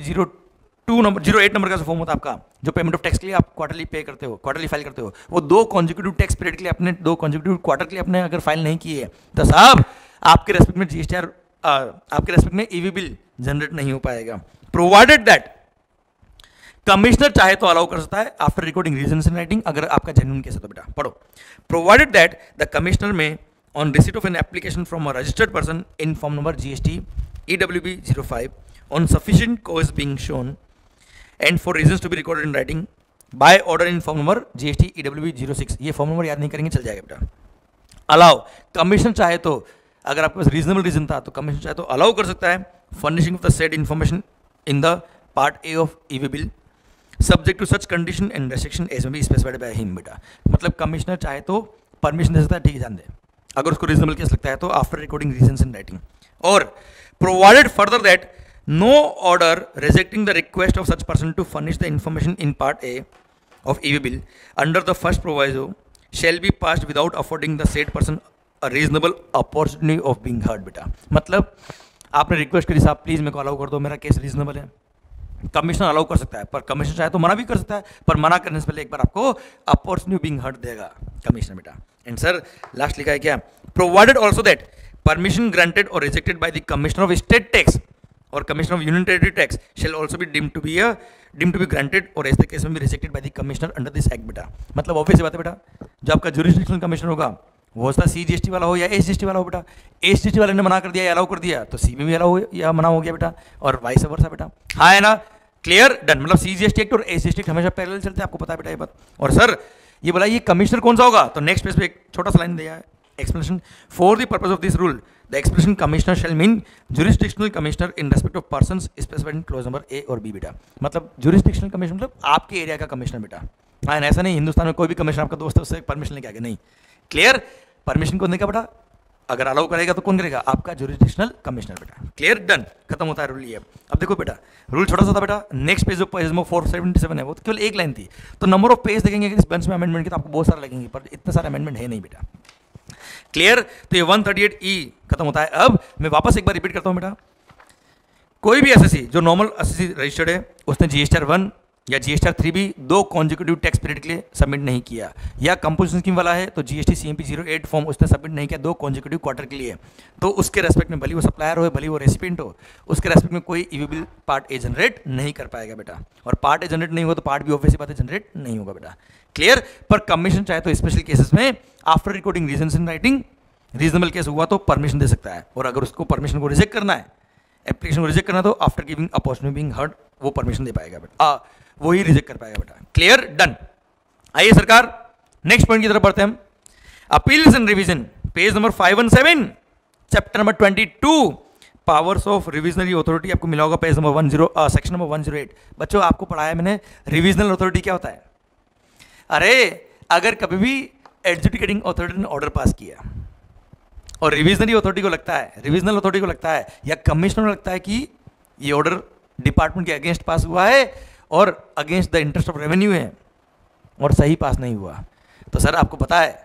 08 नंबर का फॉर्म होता है आपका, जो पेमेंट ऑफ टैक्स के लिए आप क्वार्टरली पे करते हो, क्वार्टरली फाइल करते हो, वो 2 कॉन्जिक्यूटिव टैक्स पीरियड के लिए अपने 2 कॉन्जिक्यूटिव क्वार्टर के लिए अपने अगर फाइल नहीं किए तो साहब आपके रेस्पेक्ट में जीएसटीआर आपके रेस्पेक्ट में ईवी बिल जनरेट नहीं हो पाएगा। प्रोवाइडेड दैट कमिश्नर चाहे तो अलाउ कर सकता है after recording reasons in writing, अगर आपका जेन्युइन केस है तो बेटा पढ़ो। Provided that the commissioner may on receipt of an application from a registered person in form number GST EWB 05 on sufficient cause being shown and for reasons to be recorded in writing by order in form number GST EWB 06, ये form number याद नहीं करेंगे चल जाएगा बेटा। Allow commissioner चाहे तो, अगर आपके पास रीजनेबल रीजन था तो कमिश्नर चाहे तो अलाउ कर सकता है furnishing of the said information in the part A of e way bill subject to such condition and restriction as may be specified by him बेटा। मतलब कमिश्नर चाहे तो परमिशन दे सकता है, ठीक है जान दे, अगर उसको रीजनेबल केस लगता है तो after recording reasons in writing. और provided further that no order rejecting the request of such person to furnish the information in part A of EV bill under the first proviso shall be passed without affording the said person a reasonable opportunity of being heard बेटा। मतलब आपने request करी साहब please मेरे को allow कर दो, मेरा केस रीजनेबल है, कमिश्नर अलाउ कर सकता है, पर कमिश्नर चाहे तो मना भी कर सकता है, पर मना करने से पहले एक बार आपको अपॉर्चुनिटी बीइंग हर्ड देगा कमिश्नर बेटा। एंड सर लास्ट लिखा है क्या, provided also that permission granted और rejected by the commissioner of state tax और commissioner of union territory tax shall also be deemed to be granted और ऐसे case में भी rejected by the commissioner under this act बेटा। मतलब obvious बात है बेटा, जो आपका जुरिस्डिक्शनल कमिश्नर होगा वो उसका CGST वाला हो या SGST वाला हो बेटा, SGST वाले ने मना कर दिया या अलाउ कर दिया तो C में भी अलाउ या मना हो गया बेटा, और वाइस वर्सा बेटा। हाँ है ना, क्लियर डन। मतलब CGST एक्ट और SGST एक्ट हमेशा पैरेलल चलते हैं, आपको पता है बेटा ये बात। और सर ये बोला ये कमिश्नर कौन सा होगा, तो नेक्स्ट पेज पे एक छोटा सा लाइन दिया है, Explanation. For the purpose of this rule, the expression commissioner shall mean jurisdictional commissioner in respect of persons specified in clause number A और B बेटा. मतलब jurisdictional commissioner मतलब आपके एरिया का कमिश्नर बेटा. हाँ, ऐसा नहीं हिंदुस्तान में कोई भी कमिश्नर आपका दोस्त है उससे परमिशन लेके आगे नहीं. क्लियर? परमिशन कौन देगा बेटा? अगर अलाउ करेगा तो कौन करेगा? आपका जुरिस्डिक्शनल कमिश्नर बेटा. क्लियर? डन. खत्म होता है रूल ये. अब देखो बेटा, रूल छोटा सा था बेटा. नेक्स्ट पेज जो पेज नंबर 477 है वो तो केवल एक लाइन थी. तो नंबर ऑफ पेज देखेंगे इस बेंच में अमेंडमेंट की तो आपको बहुत सारे लगेंगे, पर इतने सारे अमेंडमेंट है नहीं बेटा. क्लियर? तो ये 138E खत्म होता है. अब मैं वापस एक बार रिपीट करता हूं बेटा. कोई भी एसएससी जो नॉर्मल एसएससी रजिस्टर्ड है उसने जीएसटीआर 1 या जीएसटीआर 3 भी 2 कॉन्जिक्यूटिव टैक्स पीरियड के लिए सबमिट नहीं किया, या कंपोजिशन स्कीम वाला है तो जीएसटी सीएमपी 08 फॉर्म उसने सबमिट नहीं किया 2 कॉन्जिक्यूटिव क्वार्टर के लिए, तो उसके रेस्पेक्ट में भले वो सप्लायर हो भले वो रेसिपिएंट हो, उसके रेस्पेक्ट में कोई ईवीबल पार्ट ए जनरेट नहीं कर पाएगा बेटा. और पार्ट ए जनरेट नहीं होगा तो पार्ट बी ऑब्वियसली बात है जनरेट नहीं होगा बेटा. क्लियर? पर कमीशन चाहे तो स्पेशल केसेस में after recording reasons in writing reasonable case हुआ तो परमिशन दे सकता है, और अगर उसको परमिशन को रिजेक्ट करना है, एप्लीकेशन को रिजेक्ट करना तो after giving opportunity being heard वो परमिशन दे पाएगा बेटा, वो ही रिजेक्ट कर पाएगा बेटा. क्लियर? डन. आइए सरकार नेक्स्ट पॉइंट की तरफ बढ़ते हैं हम. Appeals and revision, page number 517, chapter number 22, powers of revisionary authority आपको मिला होगा पेज नंबर सेक्शन नंबर 108. बच्चों आपको पढ़ाया मैंने रिविजनल अथॉरिटी क्या होता है. अरे अगर कभी भी एडजुडिकेटिंग अथॉरिटी ने ऑर्डर पास किया और रिविजनरी अथॉरिटी को लगता है, रिविजनल अथॉरिटी को लगता है या कमिश्नर को लगता है कि ये ऑर्डर डिपार्टमेंट के अगेंस्ट पास हुआ है और against the interest of revenue है और सही पास नहीं हुआ, तो सर आपको पता है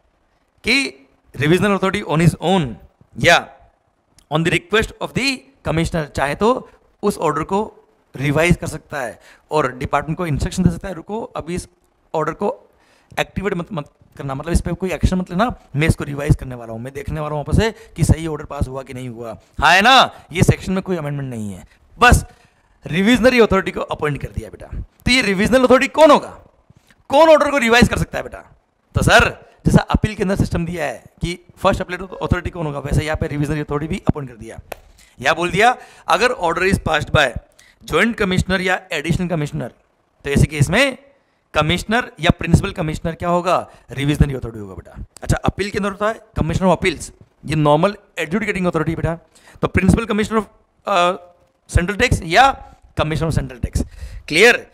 कि revisional authority on his own या on the request of the commissioner चाहे तो उस ऑर्डर को रिवाइज कर सकता है और डिपार्टमेंट को इंस्ट्रक्शन दे सकता है, रुको अभी इस ऑर्डर को एक्टिवेट मत करना, मतलब इस पर कोई एक्शन मत लेना, मैं इसको रिवाइज करने वाला हूँ, मैं देखने वाला हूँ वापस से कि सही ऑर्डर पास हुआ कि नहीं हुआ. हाँ है ना, ये सेक्शन में कोई अमेंडमेंट नहीं है, बस रिविजनरी अथॉरिटी को अपॉइंट कर दिया बेटा. तो ये रिविजनल अथॉरिटी कौन होगा, कौन ऑर्डर को रिवाइज कर सकता है बेटा? तो सर जैसा अपील के अंदर सिस्टम दिया है कि फर्स्ट अपील अथॉरिटी कौन होगा, वैसे यहाँ पे रिविजनरी अथॉरिटी भी अपॉइंट कर दिया. यहाँ बोल दिया अगर order is passed by joint commissioner या एडिशनल कमिश्नर, तो ऐसे केस में कमिश्नर या प्रिंसिपल कमिश्नर क्या होगा, रिविजनरी अथॉरिटी होगा बेटा. अच्छा अपील के अंदर होता है कमिश्नर ऑफ अपील्स, ये नॉर्मल एडजुडिकेटिंग अथॉरिटी बेटा. तो principal commissioner of central tax या commissioner of central tax. Clear?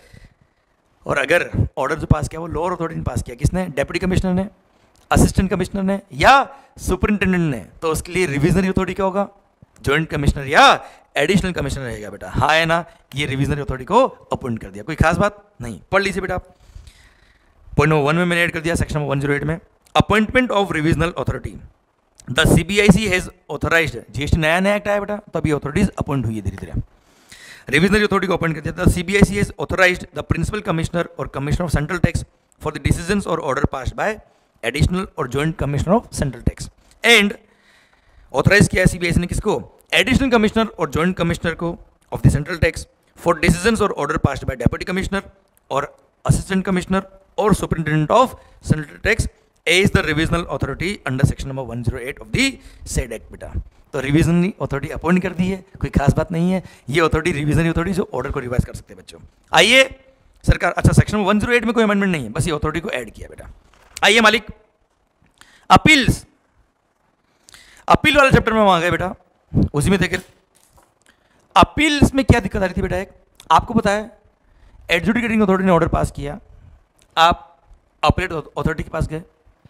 और अगर ऑर्डर जो पास किया वो लोअर अथॉरिटी ने पास किया, किसने, डेप्यूटी कमिश्नर ने, असिस्टेंट कमिश्नर ने या सुपरिंटेंडेंट ने, तो उसके लिए रिविजनरी अथॉरिटी क्या होगा, ज्वाइंट कमिश्नर या एडिशनल कमिश्नर रहेगा बेटा. हाँ है ना, ये रिविजनरी अथॉरिटी को अपॉइंट कर दिया, कोई खास बात नहीं. पढ़ लीजिए बेटा. पॉइंट नंबर 1 में मैंने ऐड कर दिया सेक्शन नंबर 108 में, appointment of revisional authority. The CBIC has authorized, GST नया नया एक्ट आया बेटा, तो अभी अथॉरिटीज अपॉइंट हुई है धीरे धीरे. रिविजनरी अथॉरिटी को अपॉइंट कर दिया. The CBIC has authorized the principal commissioner और commissioner of central tax for the decisions और ऑर्डर पास्ड बाय एडिशनल और joint commissioner of central tax. And authorize किया सीबीआईसी ने किसको, एडिशनल कमिश्नर और ज्वाइंट कमिश्नर को of the central tax for decisions और order passed by deputy commissioner और assistant commissioner और superintendent of central tax as the revisional authority under section number 108 of the said act बेटा. तो revisionary authority appoint कर दी है, कोई खास बात नहीं है. ये अथॉरिटी रिविजनरी अथॉरिटी जो ऑर्डर को रिवाइज कर सकते हैं बच्चों. आइए सरकार, अच्छा सेक्शन 108 में कोई अमेंडमेंट नहीं है, बस ये अथॉरिटी को ऐड किया बेटा. आइए मालिक, अपील्स, अपील वाले चैप्टर में हम आ गए बेटा. उसी में देखें अपील्स में क्या दिक्कत आ रही थी बेटा. एक आपको पता है एडजुडिकेटिंग अथॉरिटी ने ऑर्डर पास किया, आप अपीलेट अथॉरिटी के पास गए,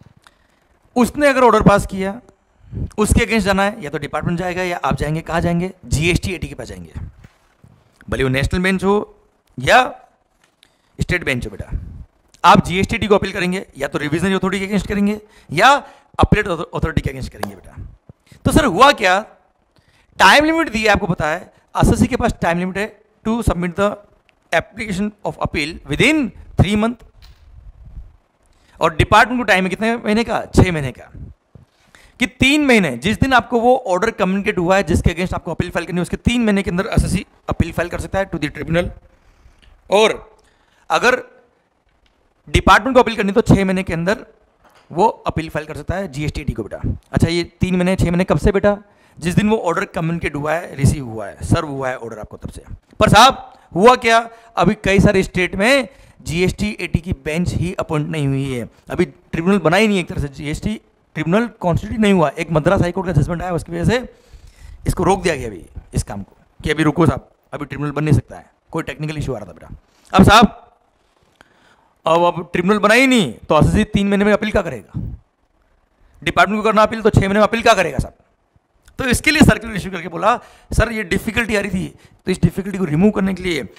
उसने अगर ऑर्डर पास किया उसके अगेंस्ट जाना है, या तो डिपार्टमेंट जाएगा या आप जाएंगे, कहाँ जाएंगे, जीएसटी एटी के पास जाएंगे, भले वो नेशनल बेंच हो या स्टेट बेंच हो बेटा. आप जीएसटी एटी को अपील करेंगे या तो रिविजनरी अथॉरिटी के अगेंस्ट करेंगे या अपीलेट अथॉरिटी के अगेंस्ट करेंगे बेटा. तो सर हुआ क्या, टाइम लिमिट दी है, आपको पता है एसएससी के पास टाइम लिमिट है to submit the application of appeal within 3 month, और डिपार्टमेंट को टाइम है कितने महीने का, 6 महीने का, कि 3 महीने जिस दिन आपको वो ऑर्डर कम्युनिकेट हुआ है जिसके अगेंस्ट आपको अपील फाइल करनी है, उसके 3 महीने के अंदर एसएससी अपील फाइल कर सकता है टू द ट्रिब्यूनल. और अगर डिपार्टमेंट को अपील करनी तो 6 महीने के अंदर वो अपील फाइल कर सकता है जीएसटी को बेटा. अच्छा ये 3 महीने 6 महीने कब से बेटा, जिस दिन वो ऑर्डर कम्युनिकेट हुआ है, रिसीव हुआ है, सर्व हुआ है ऑर्डर आपको तब से. पर साहब हुआ क्या, अभी कई सारे स्टेट में जीएसटी एटी की बेंच ही अपॉइंट नहीं हुई है, अभी ट्रिब्यूनल बना ही नहीं एक तरह से, जीएसटी ट्रिब्यूनल कॉन्स्टिट्यूट नहीं हुआ, एक मद्रास हाईकोर्ट का जजमेंट आया, उसकी वजह से इसको रोक दिया गया अभी इस काम को कि अभी रुको साहब, अभी ट्रिब्यूनल बन नहीं सकता है, कोई टेक्निकल इशू आ रहा था बेटा। अब साहब अब ट्रिब्यूनल बना ही नहीं तो एसएससी 3 महीने में अपील क्या करेगा, डिपार्टमेंट को करना अपील तो 6 महीने में अपील क्या करेगा साहब। तो इसके लिए सर्कुलर इशू करके बोला सर ये डिफिकल्टी आ रही थी, तो इस डिफिकल्टी को रिमूव करने के लिए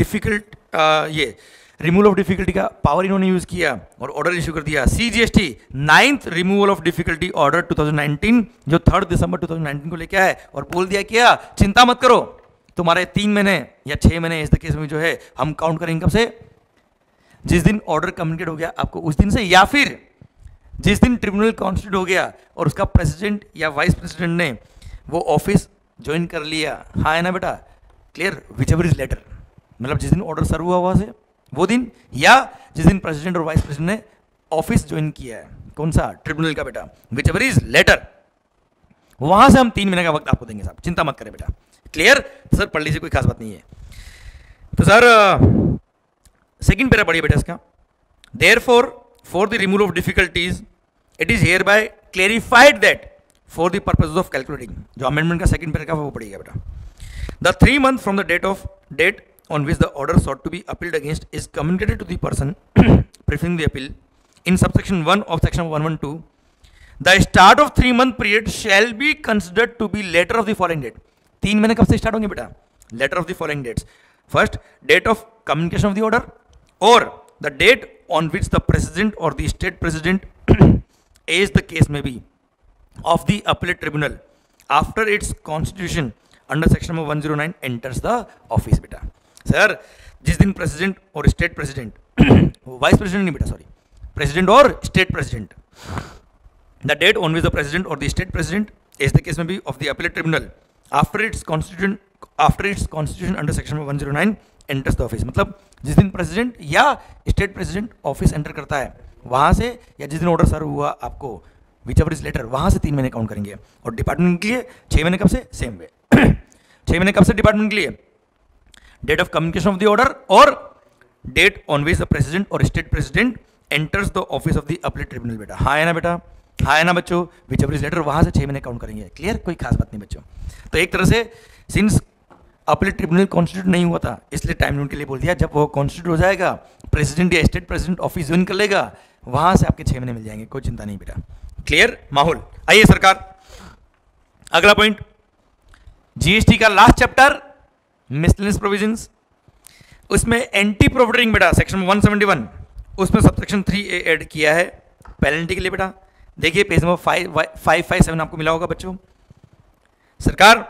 ये रिमूवल ऑफ डिफिकल्टी का पावर इन्होंने यूज किया और ऑर्डर इशू कर दिया, CGST 9th removal of difficulty order 2019 जो 3 दिसंबर 2019 को लेके आए और बोल दिया क्या चिंता मत करो, तुम्हारे 3 महीने या 6 महीने इस केस में जो है हम काउंट करेंगे कब से, जिस दिन ऑर्डर कम्युनिकेट हो गया आपको उस दिन से, या फिर जिस दिन ट्रिब्यूनल कॉन्स्टिट्यूट हो गया और उसका प्रेसिडेंट या वाइस प्रेसिडेंट ने वो ऑफिस ज्वाइन कर लिया। हाँ है ना बेटा, clear, whichever is later, मतलब जिस दिन ऑर्डर सर्व हुआ वहां से वो दिन, या जिस दिन प्रेसिडेंट और वाइस प्रेसिडेंट ने ऑफिस ज्वाइन किया है, कौन सा, ट्रिब्यूनल का बेटा, विच एवर इज लेटर, वहां से हम 3 महीने का वक्त आपको देंगे साहब, चिंता मत करें बेटा। क्लियर, तो सर पढ़ लीजिए, कोई खास बात नहीं है। तो सर सेकेंड पैरा पढ़िए बेटा इसका, therefore for the removal of difficulties it is hereby clarified that for the purposes of calculating, जो अमेंडमेंट का सेकंड पैराग्राफ वो पढ़िएगा बेटा, the 3 months from the date on which the order sought to be appealed against is communicated to the person preferring the appeal in subsection 1 of section 112, the start of 3-month period shall be considered to be later of the following date। 3 महीने कब से start होंगे बेटा, letter of the following dates, first date of communication of the order or the date on which the president or the state president as the case may be of the appellate tribunal after its constitution under section number 109 enters the office बेटा। Sir जिस दिन president और state president vice president नहीं बेटा, sorry, president और state president, the date on which the president और the state president as the case may be of the appellate tribunal after its constitution under section 109 enters the office, मतलब जिस दिन president या state president office enter करता है वहां से, या जिस दिन ऑर्डर सर्व हुआ आपको विच एवर इज लेटर, वहां से 3 महीने काउंट करेंगे। और डिपार्टमेंट के लिए 6 महीने कब से, सेम वे 6 महीने कब से डिपार्टमेंट के लिए, date of communication of the order और date on which the president और state president enters the office of the appellate tribunal बेटा। हाँ है ना बेटा, हाँ है ना बच्चों, विच एवर इज लेटर वहां से 6 महीने काउंट करेंगे। क्लियर, कोई खास बात नहीं बच्चों। तो एक तरह से सिंस अपीलेट ट्रिब्यूनल कॉन्स्टिट्यूट नहीं हुआ था इसलिए टाइम लिमिट के लिए बोल दिया, जब वो कॉन्स्टिट्यूट हो जाएगा प्रेसिडेंट या स्टेट प्रेसिडेंट ऑफिस ज्वाइन कर लेगा वहां से आपके 6 महीने मिल जाएंगे, कोई चिंता नहीं बेटा। क्लियर माहौल। आइए सरकार अगला पॉइंट, जीएसटी का लास्ट चैप्टर मिसलेनियस प्रोविजंस, उसमें एंटी प्रोफिटरिंग बेटा सेक्शन 171, उसमें सबसेक्शन 3A ऐड किया है पेनल्टी के लिए बेटा। देखिए पेज नंबर 557 आपको मिला होगा बच्चों। सरकार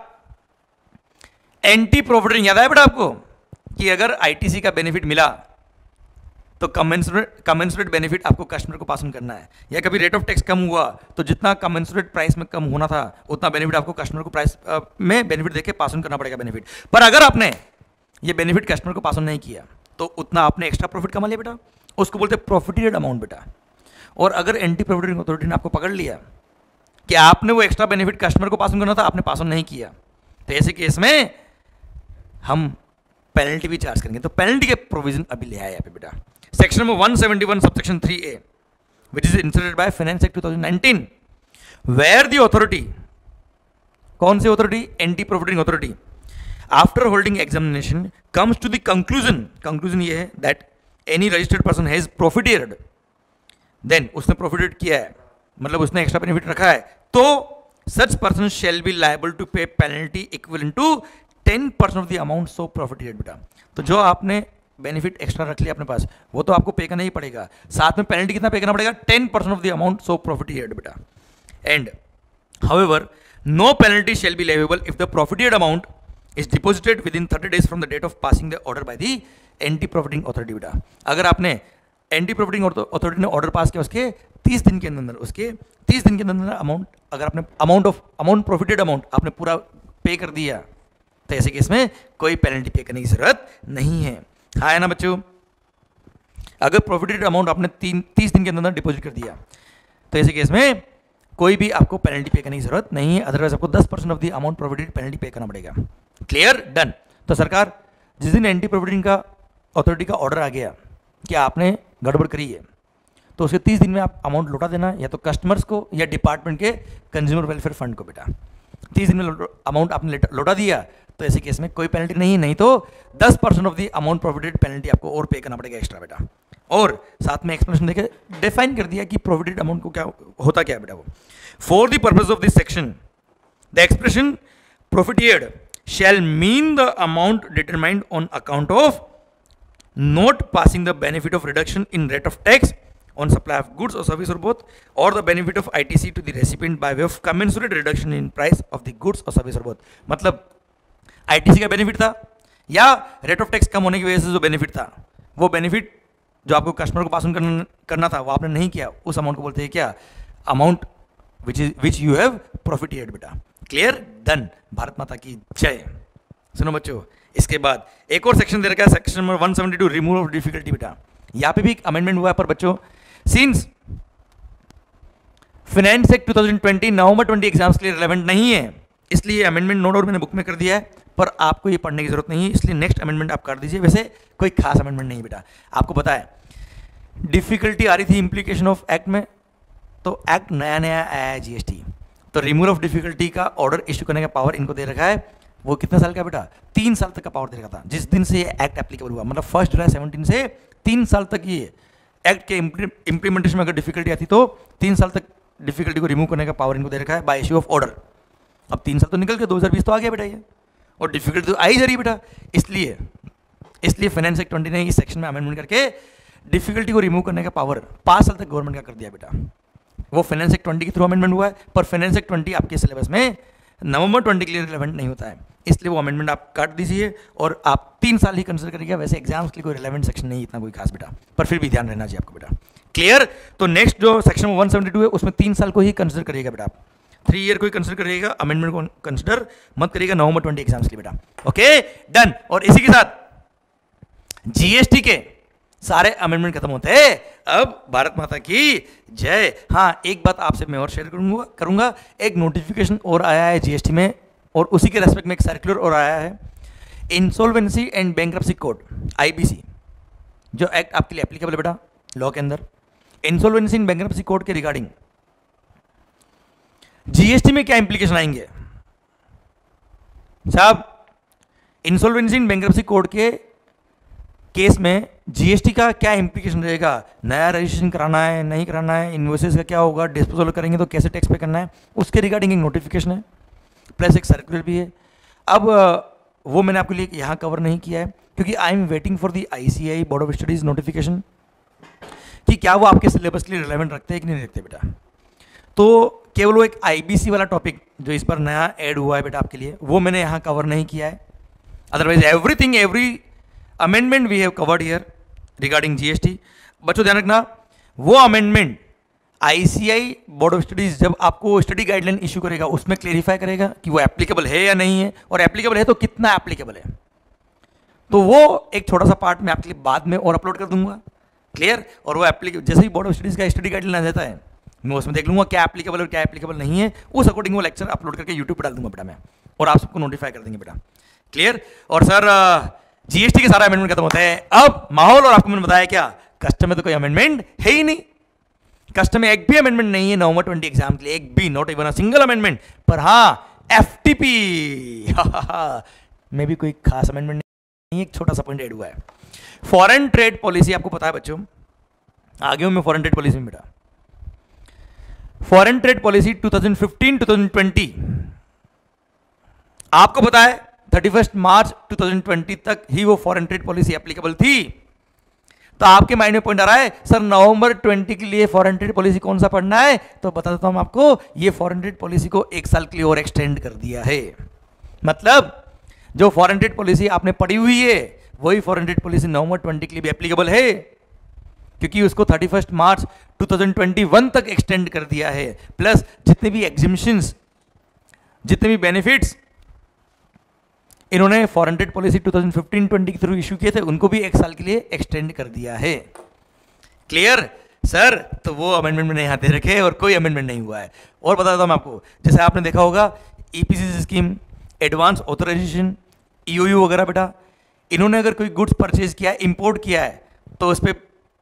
एंटी प्रोफिटरिंग याद आया बेटा आपको कि अगर आईटीसी का बेनिफिट मिला तो कमेंसुरेट बेनिफिट आपको कस्टमर को पास ऑन करना है, या कभी रेट ऑफ टैक्स कम हुआ तो जितना कमेंसुरेट प्राइस में कम होना था उतना बेनिफिट आपको कस्टमर को प्राइस में बेनिफिट देके पास ऑन करना पड़ेगा बेनिफिट। पर अगर आपने ये बेनिफिट कस्टमर को पास ऑन नहीं किया तो उतना आपने एक्स्ट्रा प्रॉफिट कमा लिया बेटा, उसको बोलते हैं प्रॉफिटेड अमाउंट बेटा। और अगर एंटी प्रॉफिटिंग अथॉरिटी ने आपको पकड़ लिया कि आपने वो एक्स्ट्रा बेनिफिट कस्टमर को पास ऑन करना था, आपने पास ऑन नहीं किया, तो ऐसे केस में हम पेनल्टी भी चार्ज करेंगे। तो पेनल्टी के प्रोविजन अभी ले आए यहाँ पे बेटा, section number 171 subsection 3A which is inserted by Finance Act 2019 where the authority, कौन सी authority, anti profiting authority, after holding examination comes to the conclusion ये है that any registered person has profited, then उसने profited किया है मतलब उसने extra benefit रखा है, तो such person shall be liable to pay penalty equivalent to 10% of the amount so profited बेटा। तो जो आपने बेनिफिट एक्स्ट्रा रख लिया अपने पास वो तो आपको पे करना ही पड़ेगा, साथ में पेनल्टी कितना पे करना पड़ेगा, 10% of the amount so profited बेटा। And however no penalty shall be leviable if the profited amount is deposited within 30 days from the date of passing the order by the anti profiting authority बेटा। अगर आपने anti profiting authority ने order pass किया उसके 30 दिन के अंदर amount, अगर आपने अमाउंट प्रॉफिटेड अमाउंट आपने पूरा पे कर दिया तो ऐसे केस में कोई पेनल्टी पे करने की जरूरत नहीं है। हाँ है ना बच्चों, अगर प्रॉफिटेड अमाउंट आपने 30 दिन के अंदर डिपॉजिट कर दिया तो ऐसे केस में कोई भी आपको पेनल्टी पे करने की जरूरत नहीं है, अदरवाइज आपको 10% of the amount profited penalty pay करना पड़ेगा। Clear, done. तो सरकार जिस दिन एंटी प्रॉफिटिंग का अथॉरिटी का ऑर्डर आ गया कि आपने गड़बड़ करी है तो उसके 30 दिन में आप अमाउंट लौटा देना या तो कस्टमर्स को या डिपार्टमेंट के कंज्यूमर वेलफेयर फंड को बेटा। 30 दिन में अमाउंट आपने लौटा दिया तो ऐसे केस में कोई पेनल्टी नहीं तो 10% of the amount provident penalty आपको और पे करना पड़ेगा एक्स्ट्रा बेटा। और साथ में एक्सप्लेनेशन देके डिफाइन कर दिया कि प्रोविडेंट अमाउंट को क्या होता क्या है बेटा वो। For the purpose of this section the expression profited shall mean the amount determined on account of not passing the benefit of reduction in rate of tax on supply of goods or service or both, or the benefit of ITC to the recipient by way of commensurate reduction in price of the goods or service or both। मतलब ITC का benefit था या rate of tax कम होने की वजह से जो benefit था, वो बेनिफिट जो आपको कस्टमर को पास ऑन करना था वो आपने नहीं किया, उस अमाउंट को बोलते हैं क्या, amount which you have profited बेटा। Clear, done. भारत माता की जय। सुनो बच्चों, इसके बाद एक और सेक्शन दे रखा है, section number 172 removal of difficulty बेटा। यहाँ पे भी एक अमेंडमेंट हुआ है पर बच्चों, since finance act 2020 November 20 exams के लिए रिलेवेंट नहीं है, इसलिए अमेंडमेंट नोट और मैंने बुक में कर दिया है, पर आपको ये पढ़ने की जरूरत नहीं है, इसलिए नेक्स्ट अमेंडमेंट आप कर दीजिए। वैसे कोई खास अमेंडमेंट नहीं बेटा। आपको पता है डिफिकल्टी आ रही थी इम्प्लीकेशन ऑफ एक्ट में, तो एक्ट नया आया है जीएसटी, तो रिमूवल ऑफ डिफिकल्टी का ऑर्डर इश्यू करने का पावर इनको दे रखा है। वो कितने साल का बेटा, 3 साल तक का पावर दे रखा था जिस दिन से ये एक्ट एप्लीकेबल हुआ, मतलब 1 जुलाई 17 से 3 साल तक ये एक्ट के इंप्लीमेंटेशन में अगर डिफिकल्टी आती तो 3 साल तक डिफिकल्टी को रिमूव करने का पावर इनको दे रखा है बाय इश्यू ऑफ ऑर्डर। अब 3 साल तो निकल के 2020 तो आ गया बेटा ये, और डिफिकल्टी तो आई जा रही बेटा, इसलिए फाइनेंस एक्ट 20 ने इस सेक्शन में अमेंडमेंट करके डिफिकल्टी को रिमूव करने का पावर 5 साल तक गवर्नमेंट का कर दिया बेटा। वो फाइनेंस एक्ट 20 के थ्रू अमेंडमेंट हुआ है, पर फाइनेंस एक्ट 20 आपके सिलेबस में नवंबर 20 के लिए रिलेवेंट नहीं होता है, इसलिए वो अमेंडमेंट आप काट दीजिए और आप 3 साल ही कंसिडर करिएगा। वैसे एग्जाम्स के लिए कोई रिलेवेंट सेक्शन नहीं, इतना कोई खास बेटा, पर फिर भी ध्यान रहना चाहिए आपको बेटा। क्लियर, तो नेक्स्ट जो सेक्शन 172 है उसमें 3 साल को ही कंसिडर करिएगा बेटा आप, 3 ईयर को ही कंसिडर करिएगा, अमेंडमेंट को कंसिडर मत करिएगा नवंबर 20 एग्जाम्स के लिए बेटा। Okay, done. और इसी के साथ जीएसटी के सारे अमेंडमेंट खत्म होते हैं। अब भारत माता की जय। हाँ, एक बात आपसे मैं और शेयर करूंगा, एक नोटिफिकेशन और आया है जीएसटी में, और उसी के रेस्पेक्ट में एक सर्कुलर और आया है, insolvency and bankruptcy code IBC, जो एक्ट आपके लिए एप्लीकेबल है बेटा लॉ के अंदर। इंसॉल्वेंसी एंड बैंक्रप्सी कोड के रिगार्डिंग जीएसटी में क्या इंप्लीकेशन आएंगे साहब। इंसॉल्वेंसी एंड बैंक्रप्सी कोड के केस में जीएसटी का क्या इंप्लीकेशन रहेगा, नया रजिस्ट्रेशन कराना है नहीं कराना है, इनवॉइसेस का क्या होगा, डिस्पोजल करेंगे तो कैसे टैक्स पे करना है, उसके रिगार्डिंग एक नोटिफिकेशन है प्लस एक सर्कुलर भी है। अब वो मैंने आपके लिए यहाँ कवर नहीं किया है क्योंकि I am waiting for the ICAI board of studies notification कि क्या वो आपके सिलेबस के लिए रिलेवेंट रखते हैं कि नहीं रखते बेटा। तो केवल वो एक IBC वाला टॉपिक जो इस बार नया ऐड हुआ है बेटा आपके लिए, वो मैंने यहाँ कवर नहीं किया है। Otherwise every amendment we have covered here regarding GST. बच्चों ध्यान रखना, वो amendment ICAI board of studies जब आपको स्टडी गाइडलाइन इशू करेगा उसमें क्लेरिफाई करेगा कि वो एप्लीकेबल है या नहीं है, और एप्लीकेबल है तो कितना एप्लीकेबल है। तो वो एक छोटा सा पार्ट मैं आपके लिए बाद में और अपलोड कर दूंगा। क्लियर, और वो जैसे ही बोर्ड ऑफ स्टडीज का स्टडी गाइडलाइन आ जाता है मैं उसमें देख लूंगा क्या एप्लीकेबल और क्या एप्लीकेबल नहीं है, उस अकॉर्डिंग वो लेक्चर अपलोड करके यूट्यूब पर डाल दूंगा बेटा मैं, और आप सबको नोटिफाई कर देंगे बेटा। क्लियर, और सर जीएसटी के सारा अमेंडमेंट खत्म होता है। अब माहौल, और आपको मैंने बताया क्या, कस्टम में तो कोई अमेंडमेंट है ही नहीं, कस्टम में एक भी अमेंडमेंट नहीं है नवंबर 20 एग्जाम के लिए, एक भी, not even a single amendment. पर हाँ FTP में भी कोई खास अमेंडमेंट नहीं, एक छोटा सा पॉइंट ऐड हुआ है। फॉरेन ट्रेड पॉलिसी आपको पता है बच्चों, आगे हूं मैं फॉरेन ट्रेड पॉलिसी में बेटा। फॉरेन ट्रेड पॉलिसी 2015-2020 आपको पता है 31 मार्च 2020 तक ही वो फॉरेन ट्रेड पॉलिसी एप्लीकेबल थी। तो आपके माइंड में पॉइंट आ रहा है सर नवंबर 20 के लिए फॉरेन ट्रेड पॉलिसी कौन सा पढ़ना है, तो बता देता हूं आपको, ये फॉरेन ट्रेड पॉलिसी को 1 साल के लिए और एक्सटेंड कर दिया है। मतलब जो फॉरेन ट्रेड पॉलिसी आपने पढ़ी हुई है वही फॉरेन ट्रेड पॉलिसी नवंबर 20 के लिए भी एप्लीकेबल है, क्योंकि उसको 31 मार्च 2021 तक एक्सटेंड कर दिया है। प्लस जितने भी एग्जिबिशंस, जितने भी बेनिफिट्स इन्होंने फॉरेन ट्रेड पॉलिसी 2015-20 के थ्रू इशू किए थे उनको भी 1 साल के लिए एक्सटेंड कर दिया है। क्लियर सर, तो वो अमेंडमेंट मैंने यहाँ दे रखे और कोई अमेंडमेंट नहीं हुआ है। और बता देता हूँ आपको, जैसे आपने देखा होगा EPC scheme, advance authorisation, EOU वगैरह बेटा, इन्होंने अगर कोई गुड्स परचेज किया है, इंपोर्ट किया है, तो उस पर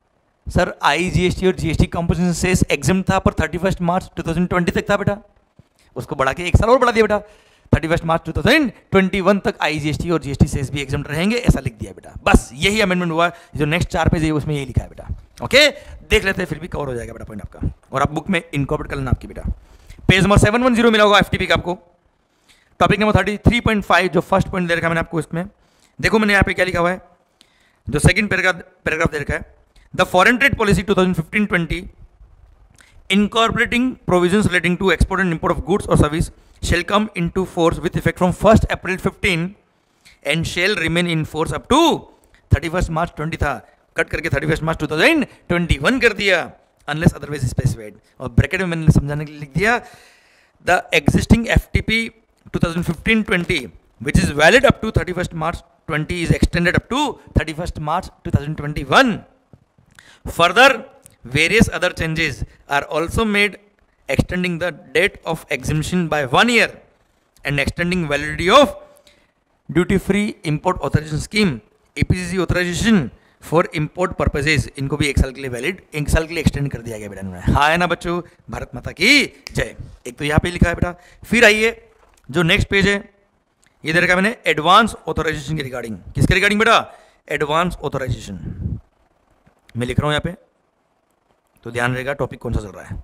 सर IGST और GST कंपोजिशन सेस एग्जाम था पर 31 मार्च 2020 तक था बेटा, उसको बढ़ा के एक साल और बढ़ा दिया बेटा, 31 मार्च 2021 तक IGST और GST सेस भी एग्जाम रहेंगे, ऐसा लिख दिया बेटा। बस यही अमेंडमेंट हुआ, जो नेक्स्ट 4 पेज है उसमें यही लिखा है बेटा। ओके, देख लेते हैं, फिर भी कवर हो जाएगा बेटा पॉइंट आपका, और आप बुक में इनकॉर्पोरेट कर लेना आपकी बेटा। पेज नंबर 710 मिला होगा FTP का आपको। टॉपिक नंबर 33.5 जो फर्स्ट पॉइंट दे रखा है मैंने आपको, इसमें देखो मैंने यहाँ पे क्या लिखा हुआ है, जो सेकंड पैराग्राफ दे रखा है, the foreign trade policy 2015-20 incorporating provisions relating to export and import of goods or service shall come into force with effect from 1st April 15 and shall remain in force up to 31st March 20 था, cut करके 31st March 2021 कर दिया, unless otherwise specified, और bracket में मैंने समझाने के लिए लिख दिया the existing FTP 2015-20 which is valid up to 31st March 20 is extended up to 31st March 2021. Further, various other changes are also made, extending the date of exemption by 1 year and extending validity of duty free import authorization scheme EPCC authorization for import purposes, इनको भी 1 साल के लिए valid, 1 साल के लिए extend कर दिया गया बेटा इन्होंने। हाँ है ना बच्चों, भारत माता की जय। एक तो यहाँ पे लिखा है बेटा। फिर आइए जो नेक्स्ट पेज है, ये दे रखा है मैंने एडवांस ऑथराइजेशन के रिगार्डिंग। किसके रिगार्डिंग बेटा? एडवांस ऑथराइजेशन मैं लिख रहा हूं यहाँ पे, तो ध्यान रहेगा टॉपिक कौन सा चल रहा है।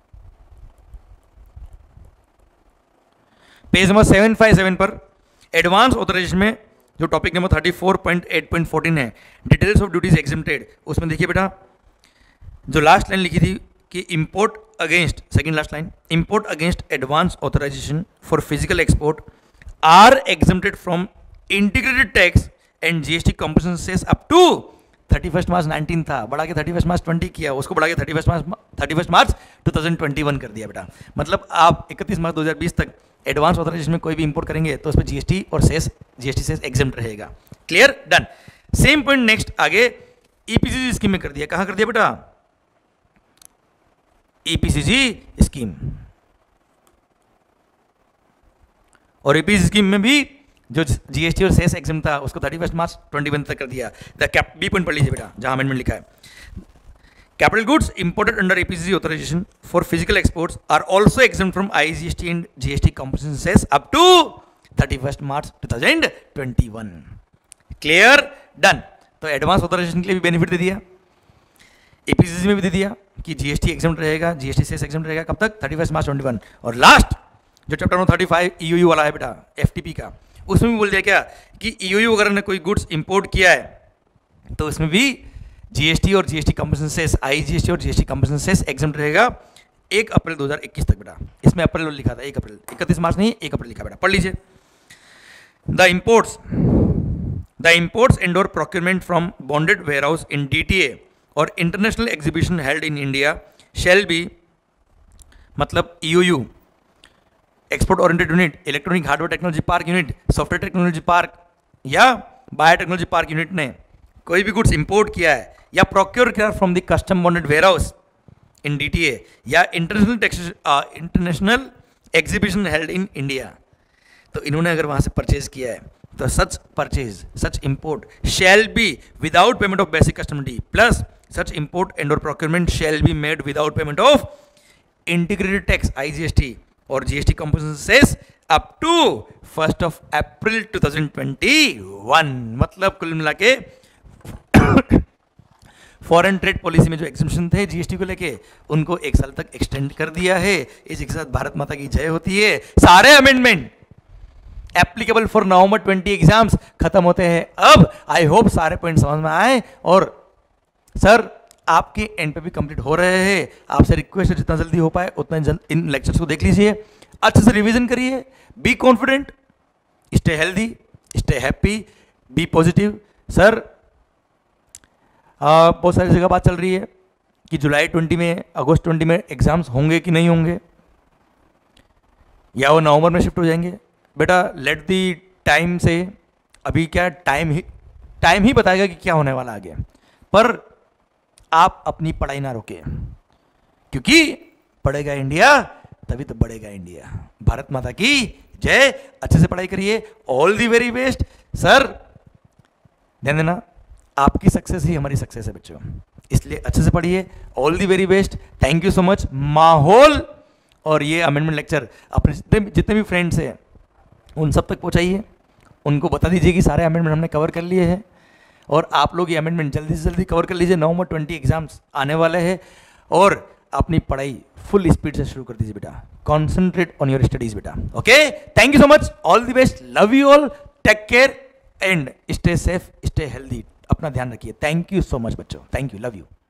पेज नंबर 757 पर एडवांस ऑथराइजेशन में जो टॉपिक नंबर 34.8.14 है, डिटेल्स ऑफ ड्यूटीज एग्जेम्प्टेड, उसमें देखिए बेटा जो लास्ट लाइन लिखी थी कि import against, second last line, import against advance authorisation for physical export are exempted from integrated tax and GST composition cess up to 31 March 19 था, बढ़ा के 31 मार्च 20 किया, उसको बढ़ा के 31 मार्च 2021 कर दिया बेटा। मतलब आप 31 मार्च 2020 तक एडवांस ऑथराइजेशन में कोई भी इंपोर्ट करेंगे तो उस पर GST और सेस, GST सेस एग्जेम्प्ट रहेगा। Clear, done. Same point next आगे EPCG स्कीम में कर दिया। कहां कर दिया बेटा? EPCG स्कीम, और EPCG स्कीम में भी जो GST और सेस एग्जाम था उसको 31 मार्च 2021 तक कर दिया। बी पॉइंट पढ़ लीजिए बेटा, जहां अमेंडमेंट लिखा है, capital goods imported under EPCG authorisation for physical exports are also exempt from IGST and GST composition cess up to 31 March 2021। Clear, done. तो एडवांस ऑथराइजेशन के लिए भी बेनिफिट दे दिया, EPCG में भी दे दिया कि GST एग्जाम्प्ट रहेगा, GST सेस एग्जाम्प्ट रहेगा, कब तक? 31 मार्च 2021। और लास्ट जो चैप्टर नंबर 35 EOU वाला है बेटा, FTP का, उसमें भी बोल दिया क्या कि EOU वगैरह ने कोई गुड्स इंपोर्ट किया है तो इसमें भी GST और GST कंपोजिशन सेस, IGST और GST कंपोजिशन सेस एग्जाम्प्ट रहेगा 1 अप्रैल 2021 तक बेटा। इसमें अप्रैल लिखा था, 1 अप्रैल, 31 मार्च नहीं, 1 अप्रैल लिखा बेटा, पढ़ लीजिए। द इंपोर्ट्स एंड और procurement from bonded warehouse in DTA और international exhibition held in India shall be, मतलब EOU, export oriented unit, electronic hardware technology park unit, software technology park या बायोटेक्नोलॉजी पार्क यूनिट ने कोई भी goods import किया है या प्रोक्योर किया from the custom bonded warehouse in DTA या international exhibition held in India, तो इन्होंने अगर वहां से परचेज किया है तो such purchase, such import shall be without payment of basic custom duty, plus such import and और procurement shall be made without payment of integrated tax IGST और GST composition cess up to 1 April 2021। मतलब कुल मिला के foreign trade policy में जो exemption थे GST को लेके, उनको 1 साल तक एक्सटेंड कर दिया है। इसी के साथ भारत माता की जय होती है। सारे amendment applicable for November 20 exams खत्म होते हैं अब। आई होप सारे पॉइंट समझ में आए, और सर आपके एंड पे भी कंप्लीट हो रहे हैं। आपसे रिक्वेस्ट है जितना जल्दी हो पाए उतना जल्द इन लेक्चर्स को देख लीजिए, अच्छे से रिवीजन करिए, be confident, stay healthy, stay happy, be positive. Sir बहुत सारी जगह बात चल रही है कि जुलाई 20 में, अगस्त 20 में एग्जाम्स होंगे कि नहीं होंगे, या वो नवंबर में शिफ्ट हो जाएंगे। बेटा लेट दी टाइम से, अभी क्या टाइम ही बताएगा कि क्या होने वाला आगे, पर आप अपनी पढ़ाई ना रोके, क्योंकि पढ़ेगा इंडिया तभी तो बढ़ेगा इंडिया। भारत माता की जय। अच्छे से पढ़ाई करिए, all the very best. Sir ध्यान देना, आपकी सक्सेस ही हमारी सक्सेस है बच्चों, इसलिए अच्छे से पढ़िए। All the very best, thank you so much. माहौल और ये अमेंडमेंट लेक्चर अपने जितने भी फ्रेंड्स हैं उन सब तक पहुंचाइए, उनको बता दीजिए कि सारे अमेंडमेंट हमने कवर कर लिए हैं, और आप लोग ये अमेंडमेंट जल्दी से जल्दी कवर कर लीजिए। नवंबर 20 एग्जाम्स आने वाले हैं, और अपनी पढ़ाई फुल स्पीड से शुरू कर दीजिए बेटा। कॉन्सेंट्रेट ऑन योर स्टडीज बेटा। Okay, thank you so much, all the best, love you all, take care and stay safe, stay healthy, अपना ध्यान रखिए। थैंक यू सो मच बच्चों, थैंक यू, लव यू।